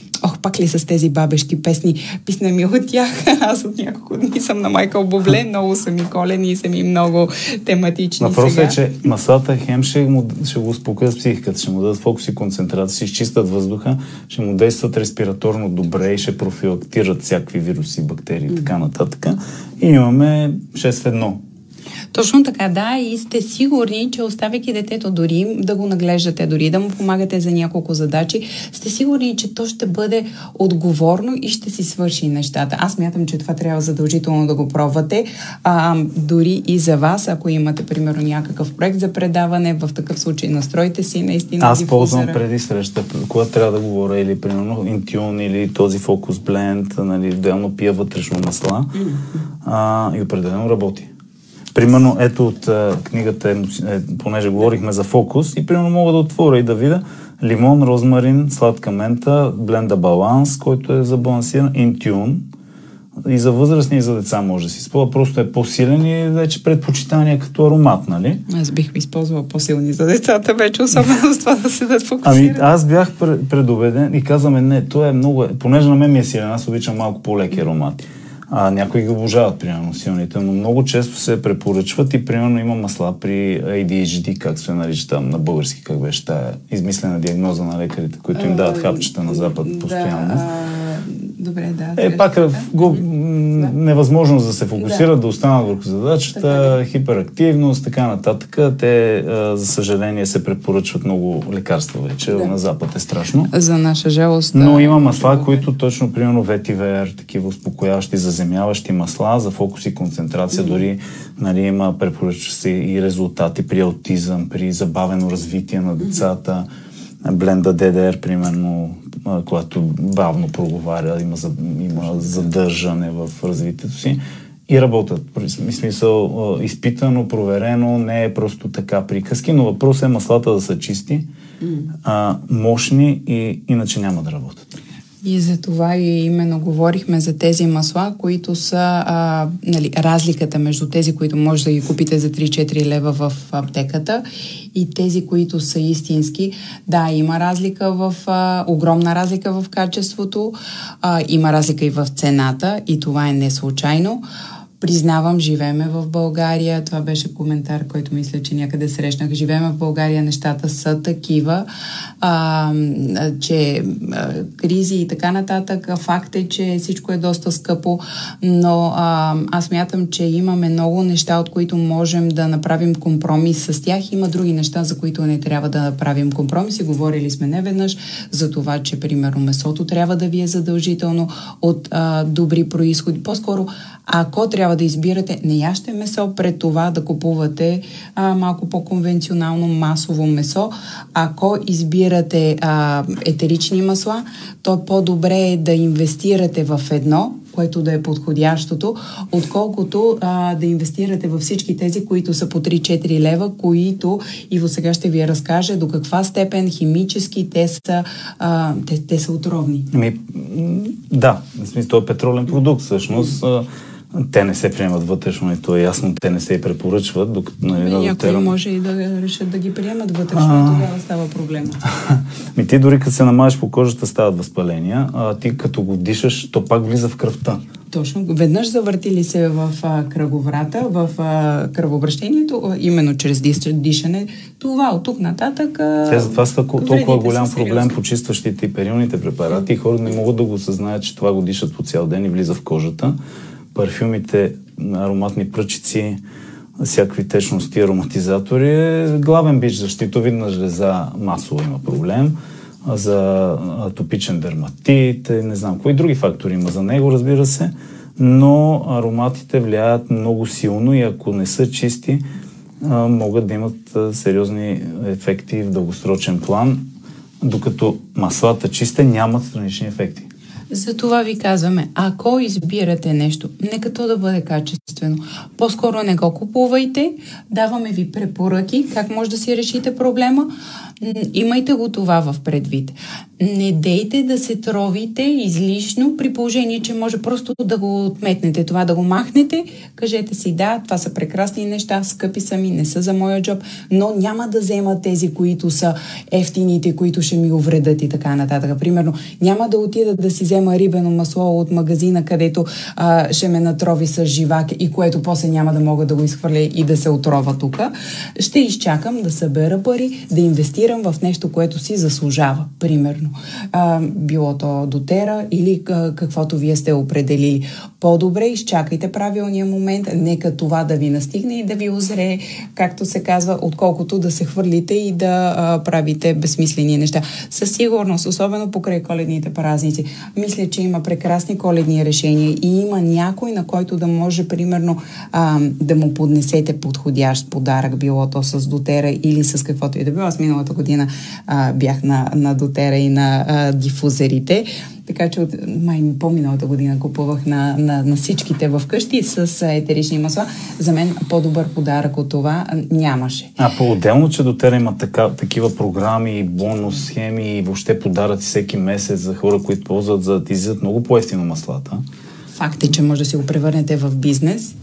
пак ли с тези бабешки песни? Писна ми от тях. Аз от няколко дни съм на Майкъл Бубле, много са ми колени и са ми много тематични. Въпросът сега. е, че маслата хем ще, му, ще го успокоят психиката, ще му дадат фокус и концентрация, ще изчистят въздуха, ще му действат респираторно добре и ще профилактират всякакви вируси, бактерии и така нататък. И имаме шест в едно. Точно така, да, и сте сигурни, че оставяйки детето дори да го наглеждате, дори да му помагате за няколко задачи, сте сигурни, че то ще бъде отговорно и ще си свърши нещата. Аз мятам, че това трябва задължително да го пробвате. А, дори и за вас, ако имате, примерно, някакъв проект за предаване, в такъв случай настройте си наистина. Аз ползвам преди среща, когато трябва да говоря, или примерно Интюн, или този фокус бленд, нали, отделно пия вътрешно масла, mm-hmm. а, и определено работи. Примерно, ето от а, книгата, е, понеже говорихме за фокус, и примерно мога да отворя и да видя лимон, розмарин, сладка мента, бленда баланс, който е за балансиран, интюн. И за възрастни, и за деца може да си използва. Просто е по-силен и вече предпочитания като аромат, нали? Аз бих използвала по-силни за децата вече, особено с това да се да фокусират. Ами аз бях предубеден и казваме, не, то е много... Понеже на мен ми е силен, аз обичам малко по-леки аромати. А, някои ги обожават, примерно, силните, но много често се препоръчват и, примерно, има масла при ей ди ейч ди, как се нарича там на български, как беше тая измислена диагноза на лекарите, които им дават хапчета на Запад постоянно. Да, а... Добре, да. Е, пак е го, м- невъзможност да се фокусират, да, да останат върху задачата, така, хиперактивност, така нататък. Те, а, за съжаление, се препоръчват много лекарства вече. Да. На Запад е страшно. За наша жалост. Но има масла, да, които точно, примерно, ветивер, такива успокояващи, заземяващи масла за фокус и концентрация. Mm-hmm. Дори, нали, има препоръчва се и резултати при аутизъм, при забавено развитие на децата. Бленда ди ди ар, примерно, когато бавно проговаря, има, има задържане в развитието си и работят. В смисъл, изпитано, проверено, не е просто така приказки, но въпросът е маслата да са чисти, а, мощни и иначе няма да работят. И за това и именно говорихме за тези масла, които са а, нали, разликата между тези, които може да ги купите за три-четири лева в аптеката, и тези, които са истински. Да, има разлика в, а, огромна разлика в качеството, а, има разлика и в цената, и това е не случайно. Признавам, живееме в България. Това беше коментар, който мисля, че някъде срещнах. Живееме в България, нещата са такива, а, че а, кризи и така нататък. Факт е, че всичко е доста скъпо, но а, аз мятам, че имаме много неща, от които можем да направим компромис с тях. Има други неща, за които не трябва да направим компромис. И говорили сме неведнъж за това, че, примерно, месото трябва да ви е задължително от а, добри произходи. По-скоро, ако трябва да избирате, не яще месо пред това да купувате а, малко по-конвенционално масово месо. Ако избирате а, етерични масла, то по-добре е да инвестирате в едно, което да е подходящото, отколкото а, да инвестирате във всички тези, които са по три-четири лева, които Иво сега ще ви разкаже до каква степен химически те са, а, те, те са отровни. Ми, да, в смисъл, това е петролен продукт, всъщност. Те не се приемат вътрешно и то е ясно, те не се и препоръчват. Докато, нали, някои доТERRA... може и да решат да ги приемат вътрешно, а... и тогава става проблема. Ми ти дори като се намажеш по кожата стават възпаления, а ти като го дишаш, то пак влиза в кръвта. Точно. Веднъж завъртили се в а, кръговрата, в а, кръвообращението, а, именно чрез дишане, това от тук нататък... А... Те затова са толкова голям проблем почистващите и перилните препарати и хората не могат да го осъзнаят, че това го дишат по цял ден и влиза в кожата. Парфюмите, ароматни пръчици, всякакви течности, ароматизатори е главен бич за щитовидна жлеза, масово има проблем, за атопичен дерматит, не знам кои други фактори има за него, разбира се, но ароматите влияят много силно и ако не са чисти, могат да имат сериозни ефекти в дългосрочен план, докато маслата чисте нямат странични ефекти. Затова ви казваме, ако избирате нещо, нека то да бъде качествено. По-скоро не го купувайте, даваме ви препоръки, как може да си решите проблема. Имайте го това в предвид. Не дейте да се тровите излишно, при положение, че може просто да го отметнете, това да го махнете, кажете си, да, това са прекрасни неща, скъпи са ми, не са за моя джоб, но няма да взема тези, които са ефтините, които ще ми увредят и така нататък. Примерно, няма да отида да си взема рибено масло от магазина, където а, ще ме натрови с живак и което после няма да мога да го изхвърля и да се отрова тук. Ще изчакам да събера пари, да инвестирам в нещо, което си заслужава, примерно. А, било то doTERRA или а, каквото вие сте определили. По-добре изчакайте правилния момент, нека това да ви настигне и да ви озрее, както се казва, отколкото да се хвърлите и да а, правите безсмислени неща. Със сигурност, особено покрай коледните празници, мисля, че има прекрасни коледни решения и има някой, на който да може, примерно, а, да му поднесете подходящ подарък, било то с doTERRA или с каквото и да било. Аз миналата година а, бях на, на doTERRA и на а, дифузерите, така че от май по-миналата година купувах на, на, на всичките в къщи с а, етерични масла. За мен по-добър подарък от това нямаше. А по-отделно, че doTERRA има така, такива програми, бонус схеми и въобще подаръци всеки месец за хора, които ползват, за да излизат много по-евтино маслата. Факт е, че може да си го превърнете в бизнес.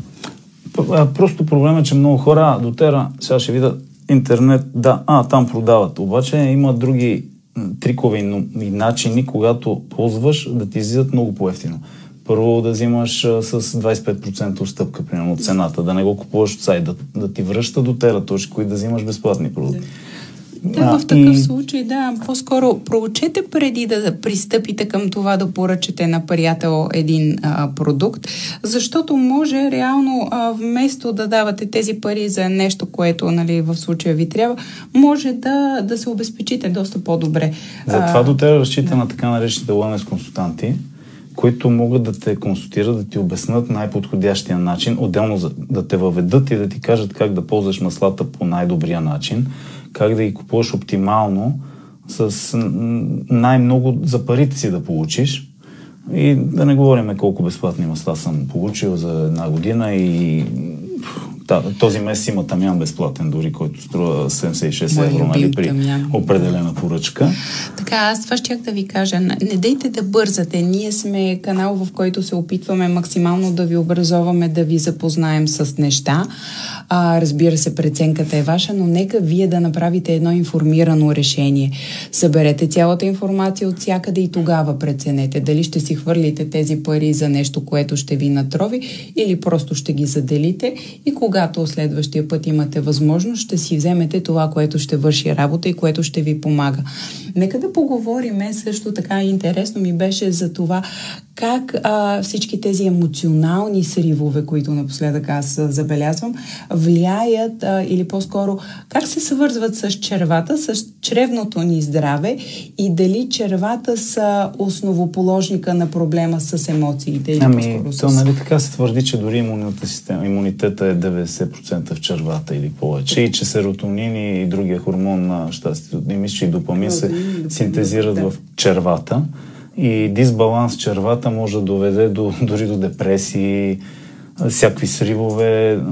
Просто проблем е, че много хора, doTERRA, сега ще видя интернет, да, а, там продават. Обаче има други трикове и начини, когато ползваш, да ти излизат много по-евтино. Първо да взимаш с двайсет и пет процента отстъпка, примерно, от цената, да не го купуваш от сайт, да, да ти връща doTERRA, точно кои да взимаш безплатни продукти. Да, а, в такъв и... случай, да, по-скоро проучете преди да пристъпите към това да поръчате на приятел един а, продукт, защото може реално а, вместо да давате тези пари за нещо, което, нали, в случая ви трябва, може да, да се обезпечите доста по-добре. Затова doTERRA разчита да. на така наречените wellness консултанти, които могат да те консултират, да ти обяснат най-подходящия начин, отделно за, да те въведат и да ти кажат как да ползваш маслата по най-добрия начин, как да ги купуваш оптимално, с най-много за парите си да получиш. И да не говорим колко безплатни масла съм получил за една година и да, този месец има тамян безплатен, дори който струва седемдесет и шест евро, нали, при тамян. Определена поръчка. Така, аз това щях да ви кажа. Не дейте да бързате. Ние сме канал, в който се опитваме максимално да ви образоваме, да ви запознаем с неща. А, разбира се, преценката е ваша, но нека вие да направите едно информирано решение. Съберете цялата информация от всякъде и тогава преценете дали ще си хвърлите тези пари за нещо, което ще ви натрови, или просто ще ги заделите и когато следващия път имате възможност, ще си вземете това, което ще върши работа и което ще ви помага. Нека да поговорим, също така интересно ми беше за това как а, всички тези емоционални сривове, които напоследък аз забелязвам, влияят а, или по-скоро как се свързват с червата, с чревното ни здраве и дали червата са основоположника на проблема с емоциите. Или ами, по-скоро то, с... нали така се твърди, че дори имунната система, имунитета е деветдесет процента в червата или повече и че серотонин и другия хормон на щастието, и мисля, че и допамин се синтезират в червата. И дисбаланс в червата може да доведе до, дори до депресии, всякакви сривове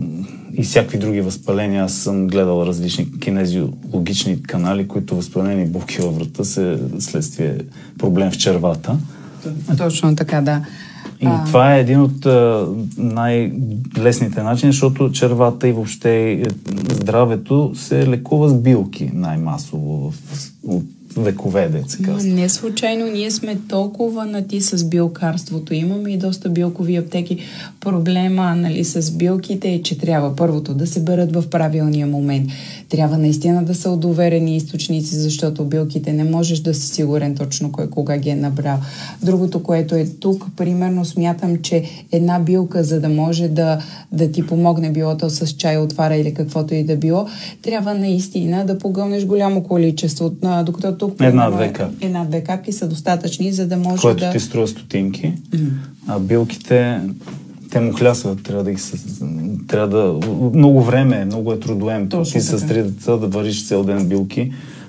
и всякакви други възпаления. Аз съм гледал различни кинезиологични канали, които възпалени болки във врата се следствие проблем в червата. Точно така, да. И а... това е един от а, най-лесните начини, защото червата и въобще здравето се лекува с билки най-масово в, от векове, деца казва. Не случайно ние сме толкова нати с билкарството. Имаме и доста билкови аптеки. Проблема, нали, с билките е, че трябва първото да се берат в правилния момент. Трябва наистина да са от доверени източници, защото билките не можеш да си сигурен точно кой кога ги е набрал. Другото, което е тук, примерно смятам, че една билка, за да може да, да ти помогне, било то с чай, отвара или каквото и да било, трябва наистина да погълнеш голямо количество. Докато тук една-две капки. Една-две капки са достатъчни, за да може което да... ти струва стотинки, mm. а билките те му хлясват, трябва да ги съ... трябва да... Много време, много е трудоемко. Ти с три деца да вариш цял ден билки,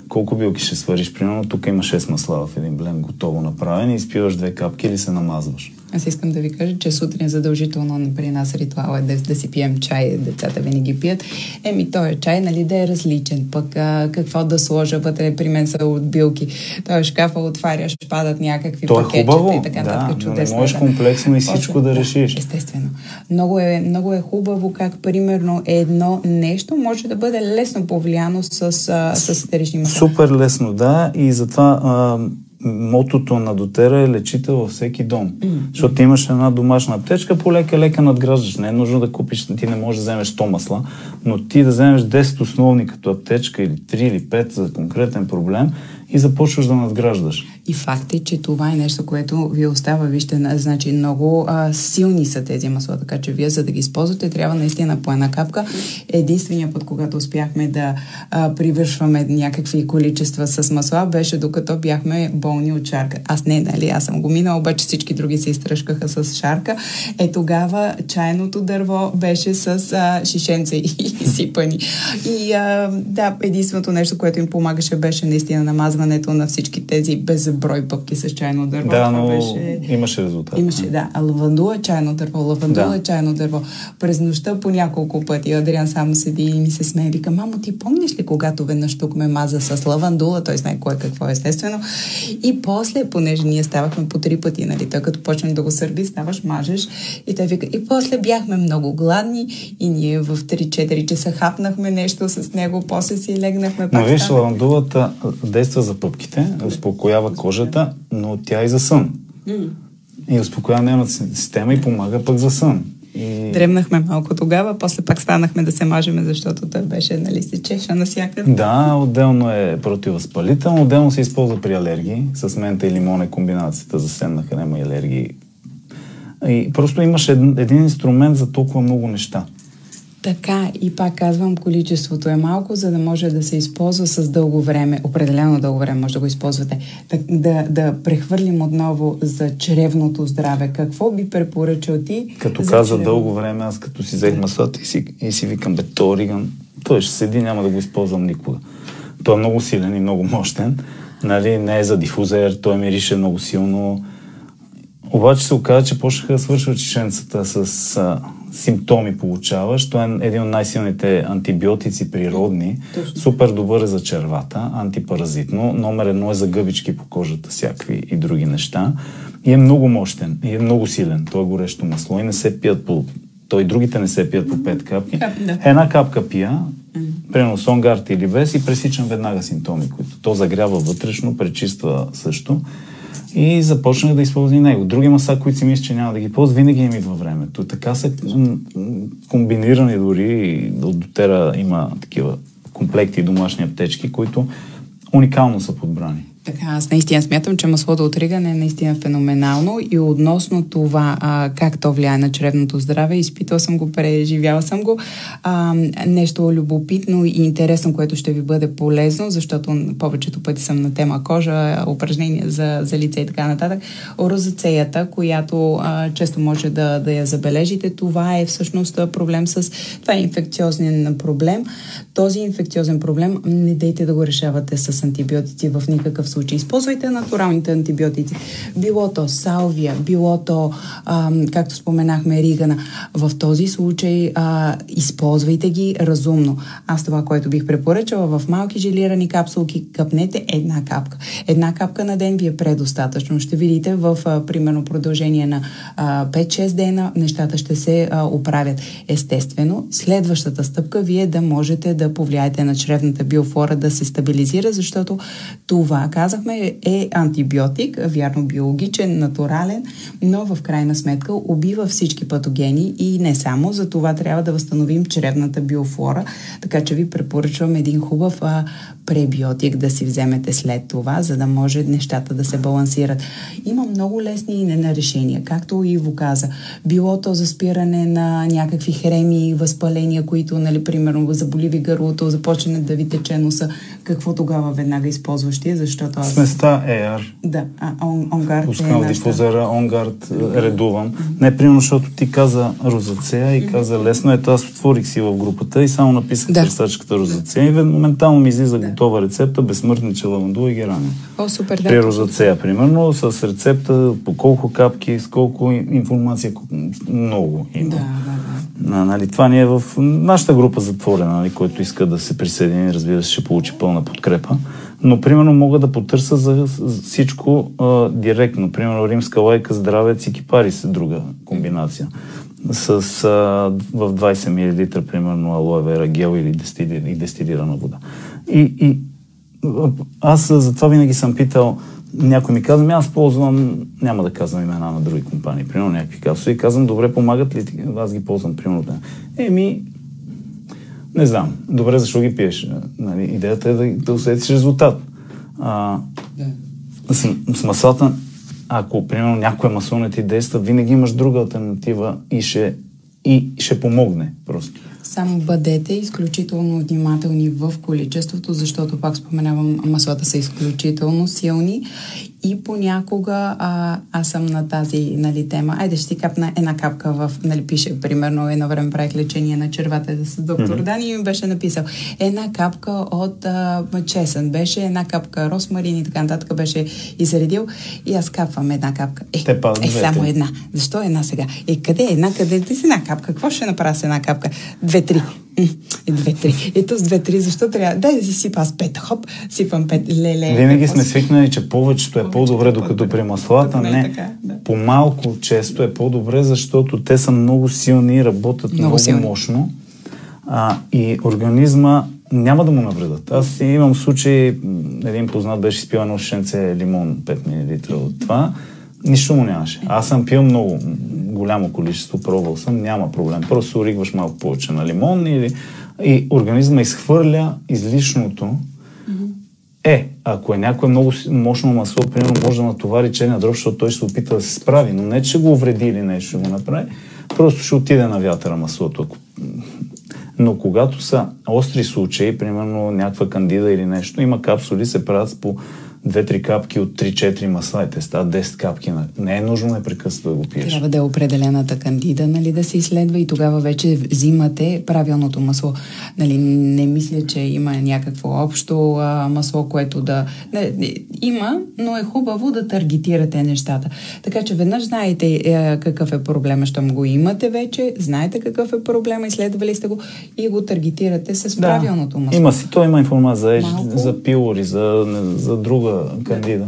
колко билки ще свариш? Примерно тук има шест масла в един бленд, готово направен и изпиваш две капки или се намазваш. Аз искам да ви кажа, че сутрин задължително при нас ритуал е да, да си пием чай, децата винаги пият. Еми, той е чай, нали, да е различен. Пък а, какво да сложа вътре, при мен са от билки. Той е шкафа, отваряш, падат някакви то е пакетчета хубаво, и така да, нататък. Но чудесно. не можеш комплексно и всичко да, да решиш. Естествено. Много е, много е хубаво как, примерно, едно нещо може да бъде лесно повлияно с, с етерични масла. Супер лесно, да. И затова а, мотото на doTERRA е лечител във всеки дом. Mm-hmm. Защото ти имаш една домашна аптечка, полека-лека надграждаш. Не е нужно да купиш, ти не можеш да вземеш сто масла, но ти да вземеш десет основни като аптечка или три или пет за конкретен проблем и започваш да надграждаш. И факт е, че това е нещо, което ви остава. Вижте, значи много а, силни са тези масла, така че вие, за да ги използвате, трябва наистина по една капка. Единственият път, когато успяхме да а, привършваме някакви количества с масла, беше докато бяхме болни от шарка. Аз не, нали, аз съм го минала, обаче всички други се изтръшкаха с шарка. Е, тогава чайното дърво беше с а, шишенце и, и сипани. И а, да, единственото нещо, което им помагаше, беше наистина намазването на всички тези безброй пъпки с чайно дърво. Да, но беше... имаше резултат. Имаше, да. А лавандула е чайно дърво, лавандула да. е чайно дърво. През нощта по няколко пъти Адриан само седи и ми се смее. Вика, мамо, ти помниш ли, когато веднъж тук ме маза с лавандула? Той знае кой какво е, естествено. И после, понеже ние ставахме по три пъти, нали, той като почнем да го сърби, ставаш, мажеш и той вика, и после бяхме много гладни и ние в три-четири часа хапнахме нещо с него, после си легнахме. Но виж, лавандулата действа за пъпките, успокоява кожата, но тя и за сън. Mm. И успокоява нейната система и помага пък за сън. И... Дремнахме малко тогава, после пак станахме да се мажеме, защото той беше, нали, се чеша навсякъде. Да, отделно е противовъзпалително, отделно се използва при алергии. С мента и лимон е комбинацията за сен, къде има алергии. И просто имаш един, един инструмент за толкова много неща. Така, и пак казвам, количеството е малко, за да може да се използва с дълго време, определено дълго време може да го използвате. Да, да, да прехвърлим отново за чревното здраве. Какво би препоръчал ти? Като каза чревно? Дълго време, аз като си взех маслата и си, и си викам, бе, то ориган, той ще седи, няма да го използвам никога. Той е много силен и много мощен. Нали, не е за дифузер, той мирише много силно. Обаче се оказа, че почнаха да свършват чешенцата с а, симптоми получаваш. Той е един от най-силните антибиотици природни. Точно. Супер добър е за червата, антипаразитно. Номер едно е за гъбички по кожата, всякакви и други неща. И е много мощен, и е много силен. Той е горещо масло и не се пият по... Той и другите не се пият по пет капки. Да. Една капка пия, примерно сонгард или без, и пресичам веднага симптоми, които то загрява вътрешно, пречиства също. И започнах да използвам и него. Други маса, които си мисля, че няма да ги ползвам, винаги им и във времето. Така са комбинирани дори. От doTERRA има такива комплекти и домашни аптечки, които уникално са подбрани. Така, аз наистина смятам, че маслото от риган е наистина феноменално и относно това а, как то влияе на чревното здраве, изпитал съм го, преживяла съм го. А, нещо любопитно и интересно, което ще ви бъде полезно, защото повечето пъти съм на тема кожа, упражнения за, за лице и така нататък. Розацеята, която а, често може да, да я забележите, това е всъщност проблем с... Това е инфекциозен проблем. Този инфекциозен проблем не дейте да го решавате с антибиотици в никакъв случай. Използвайте натуралните антибиотици. Било то салвия, било то, а, както споменахме, ригана. В този случай а, използвайте ги разумно. Аз това, което бих препоръчала, в малки желирани капсулки капнете една капка. Една капка на ден ви е предостатъчно. Ще видите в, а, примерно, продължение на а, пет-шест дена нещата ще се а, оправят. Естествено, следващата стъпка ви е да можете да повлияете на чревната биофлора да се стабилизира, защото това, казахме, е антибиотик, вярно биологичен, натурален, но в крайна сметка убива всички патогени и не само. За това трябва да възстановим чревната биофлора, така че ви препоръчвам един хубав а, пребиотик да си вземете след това, за да може нещата да се балансират. Има много лесни на решения, както Иво каза. Било то за спиране на някакви хреми, възпаления, които, нали, примерно, заболи ви гърлото, започне да ви тече носа. какво тогава веднага използваш ти, защото аз... Сместа Ей Ар. Да, а он, онгард пускам е в дифузера, онгард редувам. Mm-hmm. Не, примерно, защото ти каза розацея и каза лесно, ето аз отворих си в групата и само написах да. търсачката розацея и моментално ми излиза да. готова рецепта, безсмъртнича лавандула и герани. О, супер, да. При розацея, примерно, с рецепта, по колко капки, с колко информация, много има. Да, да, да. Нали, това ни е в нашата група затворена, нали, който иска да се присъедини, разбира се, ще получи пълна подкрепа. Но, примерно, мога да потърся за всичко а, директно. Примерно, римска лайка, здраве, цикипарис е друга комбинация. С, а, в двайсет милилитра, примерно, алоe вера гел или дестилирана, дестилирана вода. И, и аз затова винаги съм питал, някой ми казва, аз ползвам, няма да казвам имена на други компании, примерно някакви капсули, и казвам, добре, помагат ли ти? Аз ги ползвам, примерно. Еми, не знам. Добре, защо ги пиеш? Нали, идеята е да, да усетиш резултат. А, с, с маслата, ако, примерно, някое масло не ти действа, винаги имаш друга алтернатива и ще, и ще помогне просто. Само бъдете изключително внимателни в количеството, защото, пак споменавам, маслата са изключително силни и понякога а, аз съм на тази, нали, тема. Айде ще си капна една капка в, нали, пише, примерно, едно време правих лечение на червата с доктор mm-hmm. Дани и ми беше написал една капка от а, чесън, беше една капка росмарин и така нататък беше изредил и аз капвам една капка. Е, Те е само една. Защо една сега? Е, къде е една? Къде е с една капка? Какво ще направя с една капка? Две-три. Две-три. Ето с две-три, защо трябва? Дай да си сипа аз пет. Хоп, сипам пет. Леле. Винаги сме свикнали, че повечето е по-добре, докато при маслата не. Така, да. По-малко често е по-добре, защото те са много силни, работят много, много мощно. А, и организма няма да му навредят. Аз имам случай, един познат беше изпил едно шенце лимон, пет милилитра от това. Нищо му нямаше. Аз съм пил много, голямо количество, пробвал съм, няма проблем. Просто оригваш малко повече на лимон или... и организма изхвърля излишното. Mm-hmm. Е, ако е някое много мощно масло, примерно може да натовари черния дроб, защото той ще се опита да се справи, но не, че го увреди или нещо ще го направи, просто ще отиде на вятъра маслото. Ако... Но когато са остри случаи, примерно някаква кандида или нещо, има капсули, се правят по две-три капки от три-четири масла и те стават десет капки. Не е нужно непрекъснато да го пиеш. Трябва да е определената кандида, нали, да се изследва и тогава вече взимате правилното масло. Нали, не мисля, че има някакво общо а, масло, което да... Не, не, има, но е хубаво да таргетирате нещата. Така че веднъж знаете е, какъв е проблема, щом го имате вече, знаете какъв е проблема, изследвали сте го и го таргетирате с да, правилното масло. Има си, то има информация за, еж, за пилори, за, за друга кандида.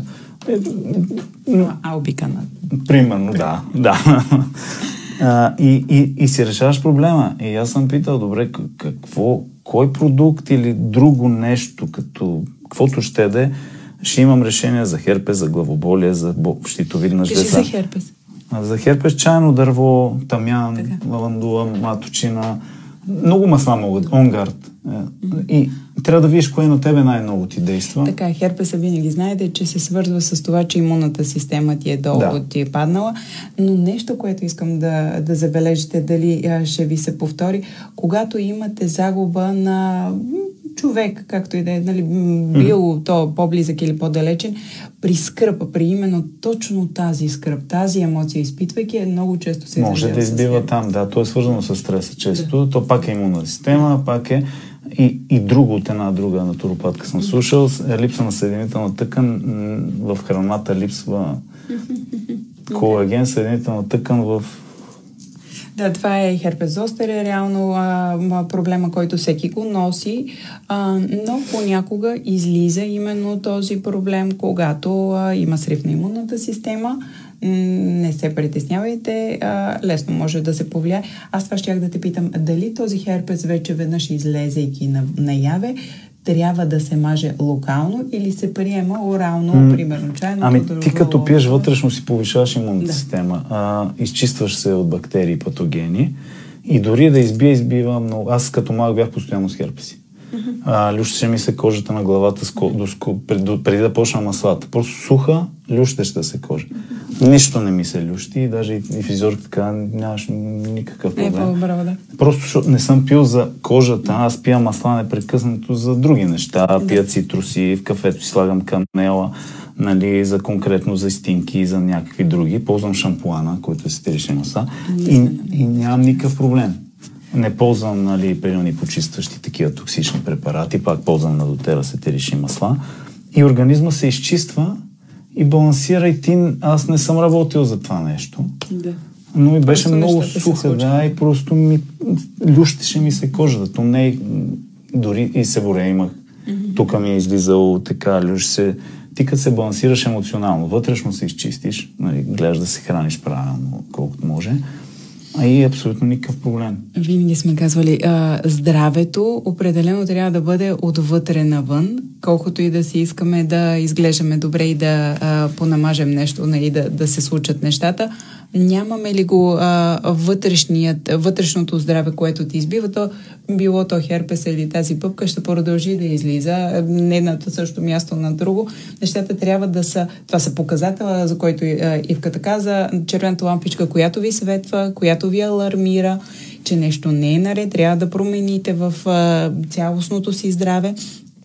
Албиканат. Примерно, да. да. а, и, и, и си решаваш проблема. И аз съм питал, добре, какво, кой продукт или друго нещо, като каквото ще да е, ще имам решение за херпес, за главоболие, за щитовидна жлеза. Кажи за херпес. А, за херпес чайно дърво, тамян, така. Лавандула, маточина. Много масла могат, онгард. Mm-hmm. И трябва да видиш кое на тебе най-много ти действа. Така, херпеса винаги знаете, че се свързва с това, че имунната система ти е долу, да. ти е паднала. Но нещо, което искам да, да забележите, дали а, ще ви се повтори, когато имате загуба на човек, както и да е, нали, бил mm-hmm. то по-близък или по-далечен, при скръпа, при именно точно тази скръп, тази емоция, изпитвайки, е много често се може да избива там, да, то е свързано с стреса често, да. То пак е имунна система, пак е и, и друго от една друга натуропатка съм слушал, липса на съединителна тъкан, в храната липсва колаген, съединителна тъкан в... Да, това е херпес зостер, е реално а, проблема, който всеки го носи, а, но понякога излиза именно този проблем, когато а, има срив на имунната система. Не се притеснявайте, а, лесно може да се повлияе. Аз това щях да те питам, дали този херпес вече веднъж излезейки на, наяве, трябва да се маже локално или се приема орално, mm. примерно чайно? Ами ти като пиеш вътрешно си повишаваш имунната да. система, а, изчистваш се от бактерии, патогени и дори да избие, избива много. Аз като малък бях постоянно с херпеси. Mm-hmm. А, лющеше ми се кожата на главата с, до, преди, преди да почна маслата. Просто суха, лющеща се кожа. Mm-hmm. Нищо не ми се лющи и даже и физиорка така нямаш никакъв проблем. Е, по-браво, да. Просто защото не съм пил за кожата, аз пия масла непрекъснато за други неща. Да. Пия цитруси, в кафето си слагам канела, нали, за конкретно за стинки и за някакви други. Ползвам шампуана, който е с етерични масла и, и нямам никакъв проблем. Не ползвам, нали, периодни почистващи такива токсични препарати, пак ползвам на доTERRA с етерични масла и организма се изчиства и балансира и ти, аз не съм работил за това нещо. Да. Но и беше просто много суха, да, и просто ми лющеше ми се кожата. То не е, дори и себоре имах. Mm-hmm. Тук ми е излизало така, люш се. Ти като се балансираш емоционално, вътрешно се изчистиш, нали, гледаш да се храниш правилно, колкото може, а и абсолютно никакъв проблем. Винаги сме казвали, а, здравето определено трябва да бъде отвътре навън, колкото и да си искаме да изглеждаме добре и да а, понамажем нещо, нали, да, да се случат нещата. Нямаме ли го а, вътрешният, вътрешното здраве, което ти избива, то било то херпес или тази пъпка, ще продължи да излиза. Не на също място, на друго. Нещата трябва да са, това са показатела, за който а, Ивката каза, червената лампичка, която ви светва, която ви алармира, че нещо не е наред, трябва да промените в а, цялостното си здраве.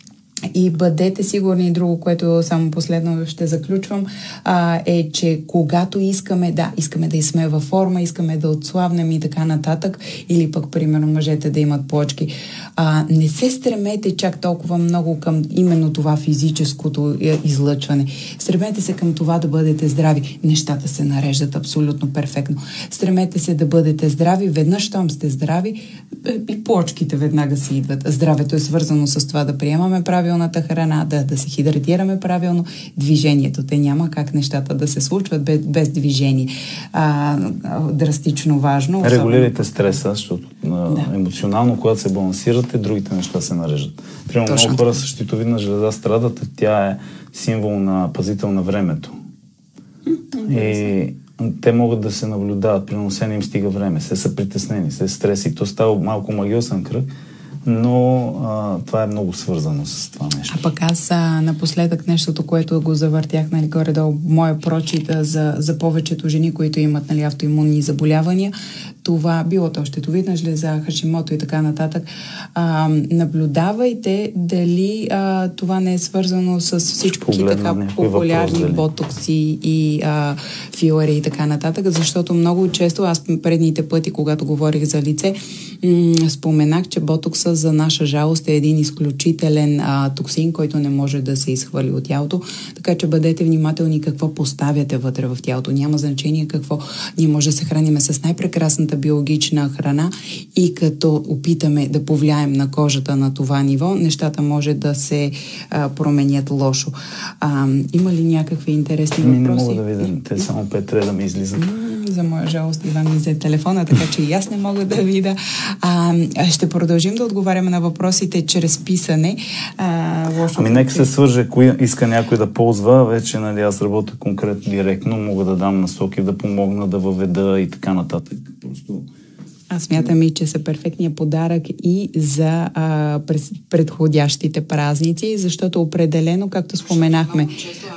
И бъдете сигурни, друго, което само последно ще заключвам, а, е, че когато искаме, да, искаме да сме във форма, искаме да отслабнем и така нататък, или пък, примерно, мъжете да имат плочки, а, не се стремете чак толкова много към именно това физическото излъчване. Стремете се към това да бъдете здрави. Нещата се нареждат абсолютно перфектно. Стремете се да бъдете здрави. Веднъж, щом сте здрави, и плочките веднага си идват. Здравето е свързано с това да приемаме правилната храна, да, да се хидратираме правилно. Движението. Те няма как нещата да се случват без, без движение. А, драстично важно. Регулирайте стреса, защото да. емоционално, когато се балансирате, другите неща се нареждат. Примерно много хора с щитовидна железа страдат, тя е символ на пазител на времето. И те могат да се наблюдават, примерно се не им стига време, се са притеснени, се стреси. То става малко магиосен кръг, но а, това е много свързано с това нещо. А пък аз а, напоследък нещото, което го завъртях, нали, горе-долу, моя прочит за, за повечето жени, които имат, нали, автоимунни заболявания, това било то щитовидна жлеза, Хашимото и така нататък. А, наблюдавайте дали а, това не е свързано с всички така популярни въпрос, ботокси и а, филари и така нататък, защото много често, аз предните пъти, когато говорих за лице, м- споменах, че ботокса за наша жалост е един изключителен а, токсин, който не може да се изхвърли от тялото, така че бъдете внимателни какво поставяте вътре в тялото. Няма значение какво. Ние може да се храним с най-прекрасната биологична храна и като опитаме да повлияем на кожата на това ниво, нещата може да се а, променят лошо. А, има ли някакви интересни Ми въпроси? Не мога да видя. Те само пет трябва да ми излизат. За моя жалост Иван ми взе телефона, така че и аз не мога да видя. А, ще продължим да отговаряме на въпросите чрез писане. А, лошо ами нека се свърже, ако иска някой да ползва, вече, нали, аз работя конкретно директно, мога да дам насоки, да помогна, да въведа и така нататък. Просто... Аз смятам и, че са перфектният подарък и за а, през, предходящите празници, защото определено, както споменахме...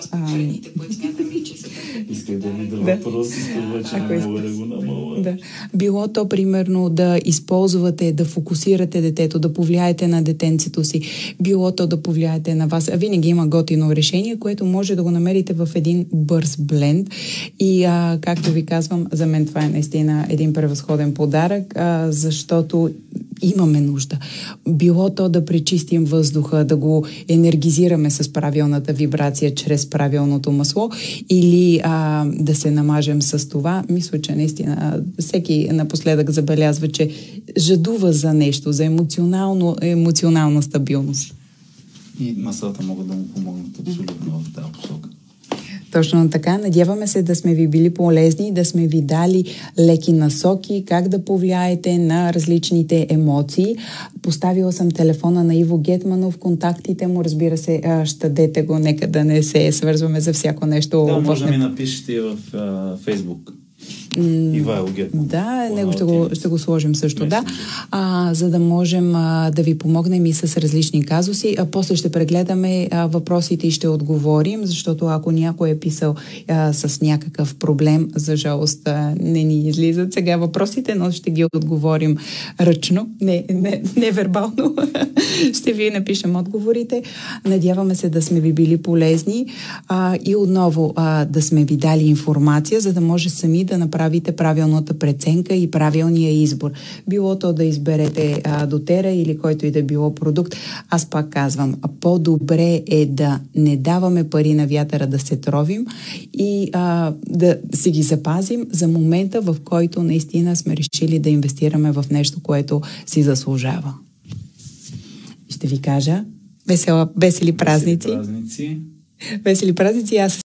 Исках да ми да въпрос, исках вече не мога да го намаля. Да. Било то, примерно, да използвате, да фокусирате детето, да повлияете на детенцето си, било то да повлияете на вас. А винаги има готино решение, което може да го намерите в един бърз бленд. И, а, както ви казвам, за мен това е наистина един превъзходен подарък, а, защото имаме нужда. Било то да пречистим въздуха, да го енергизираме с правилната вибрация чрез правилното масло или а, да се намажем с това. Мисля, че наистина всеки напоследък забелязва, че жадува за нещо, за емоционално, емоционална стабилност. И маслата могат да му помогнат абсолютно в тази посока. Точно така. Надяваме се да сме ви били полезни, да сме ви дали леки насоки, как да повлияете на различните емоции. Поставила съм телефона на Иво Гетманов, контактите му, разбира се, щадете го, нека да не се свързваме за всяко нещо. Да, може да ми напишете в uh, Фейсбук. Ивайло Гет. Да, него ще го, ще го сложим също, да. А, за да можем а, да ви помогнем и с различни казуси. А после ще прегледаме а, въпросите и ще отговорим, защото ако някой е писал а, с някакъв проблем, за жалост а, не ни излизат сега въпросите, но ще ги отговорим ръчно, не, не, не вербално. Ще ви напишем отговорите. Надяваме се да сме ви били полезни а, и отново а, да сме ви дали информация, за да може сами да направите правилната преценка и правилния избор. Било то да изберете а, doTERRA или който и да било продукт. Аз пак казвам, по-добре е да не даваме пари на вятъра да се тровим и а, да си ги запазим за момента, в който наистина сме решили да инвестираме в нещо, което си заслужава. Ще ви кажа, весела, весели празници. Весели празници. Весели празници. Аз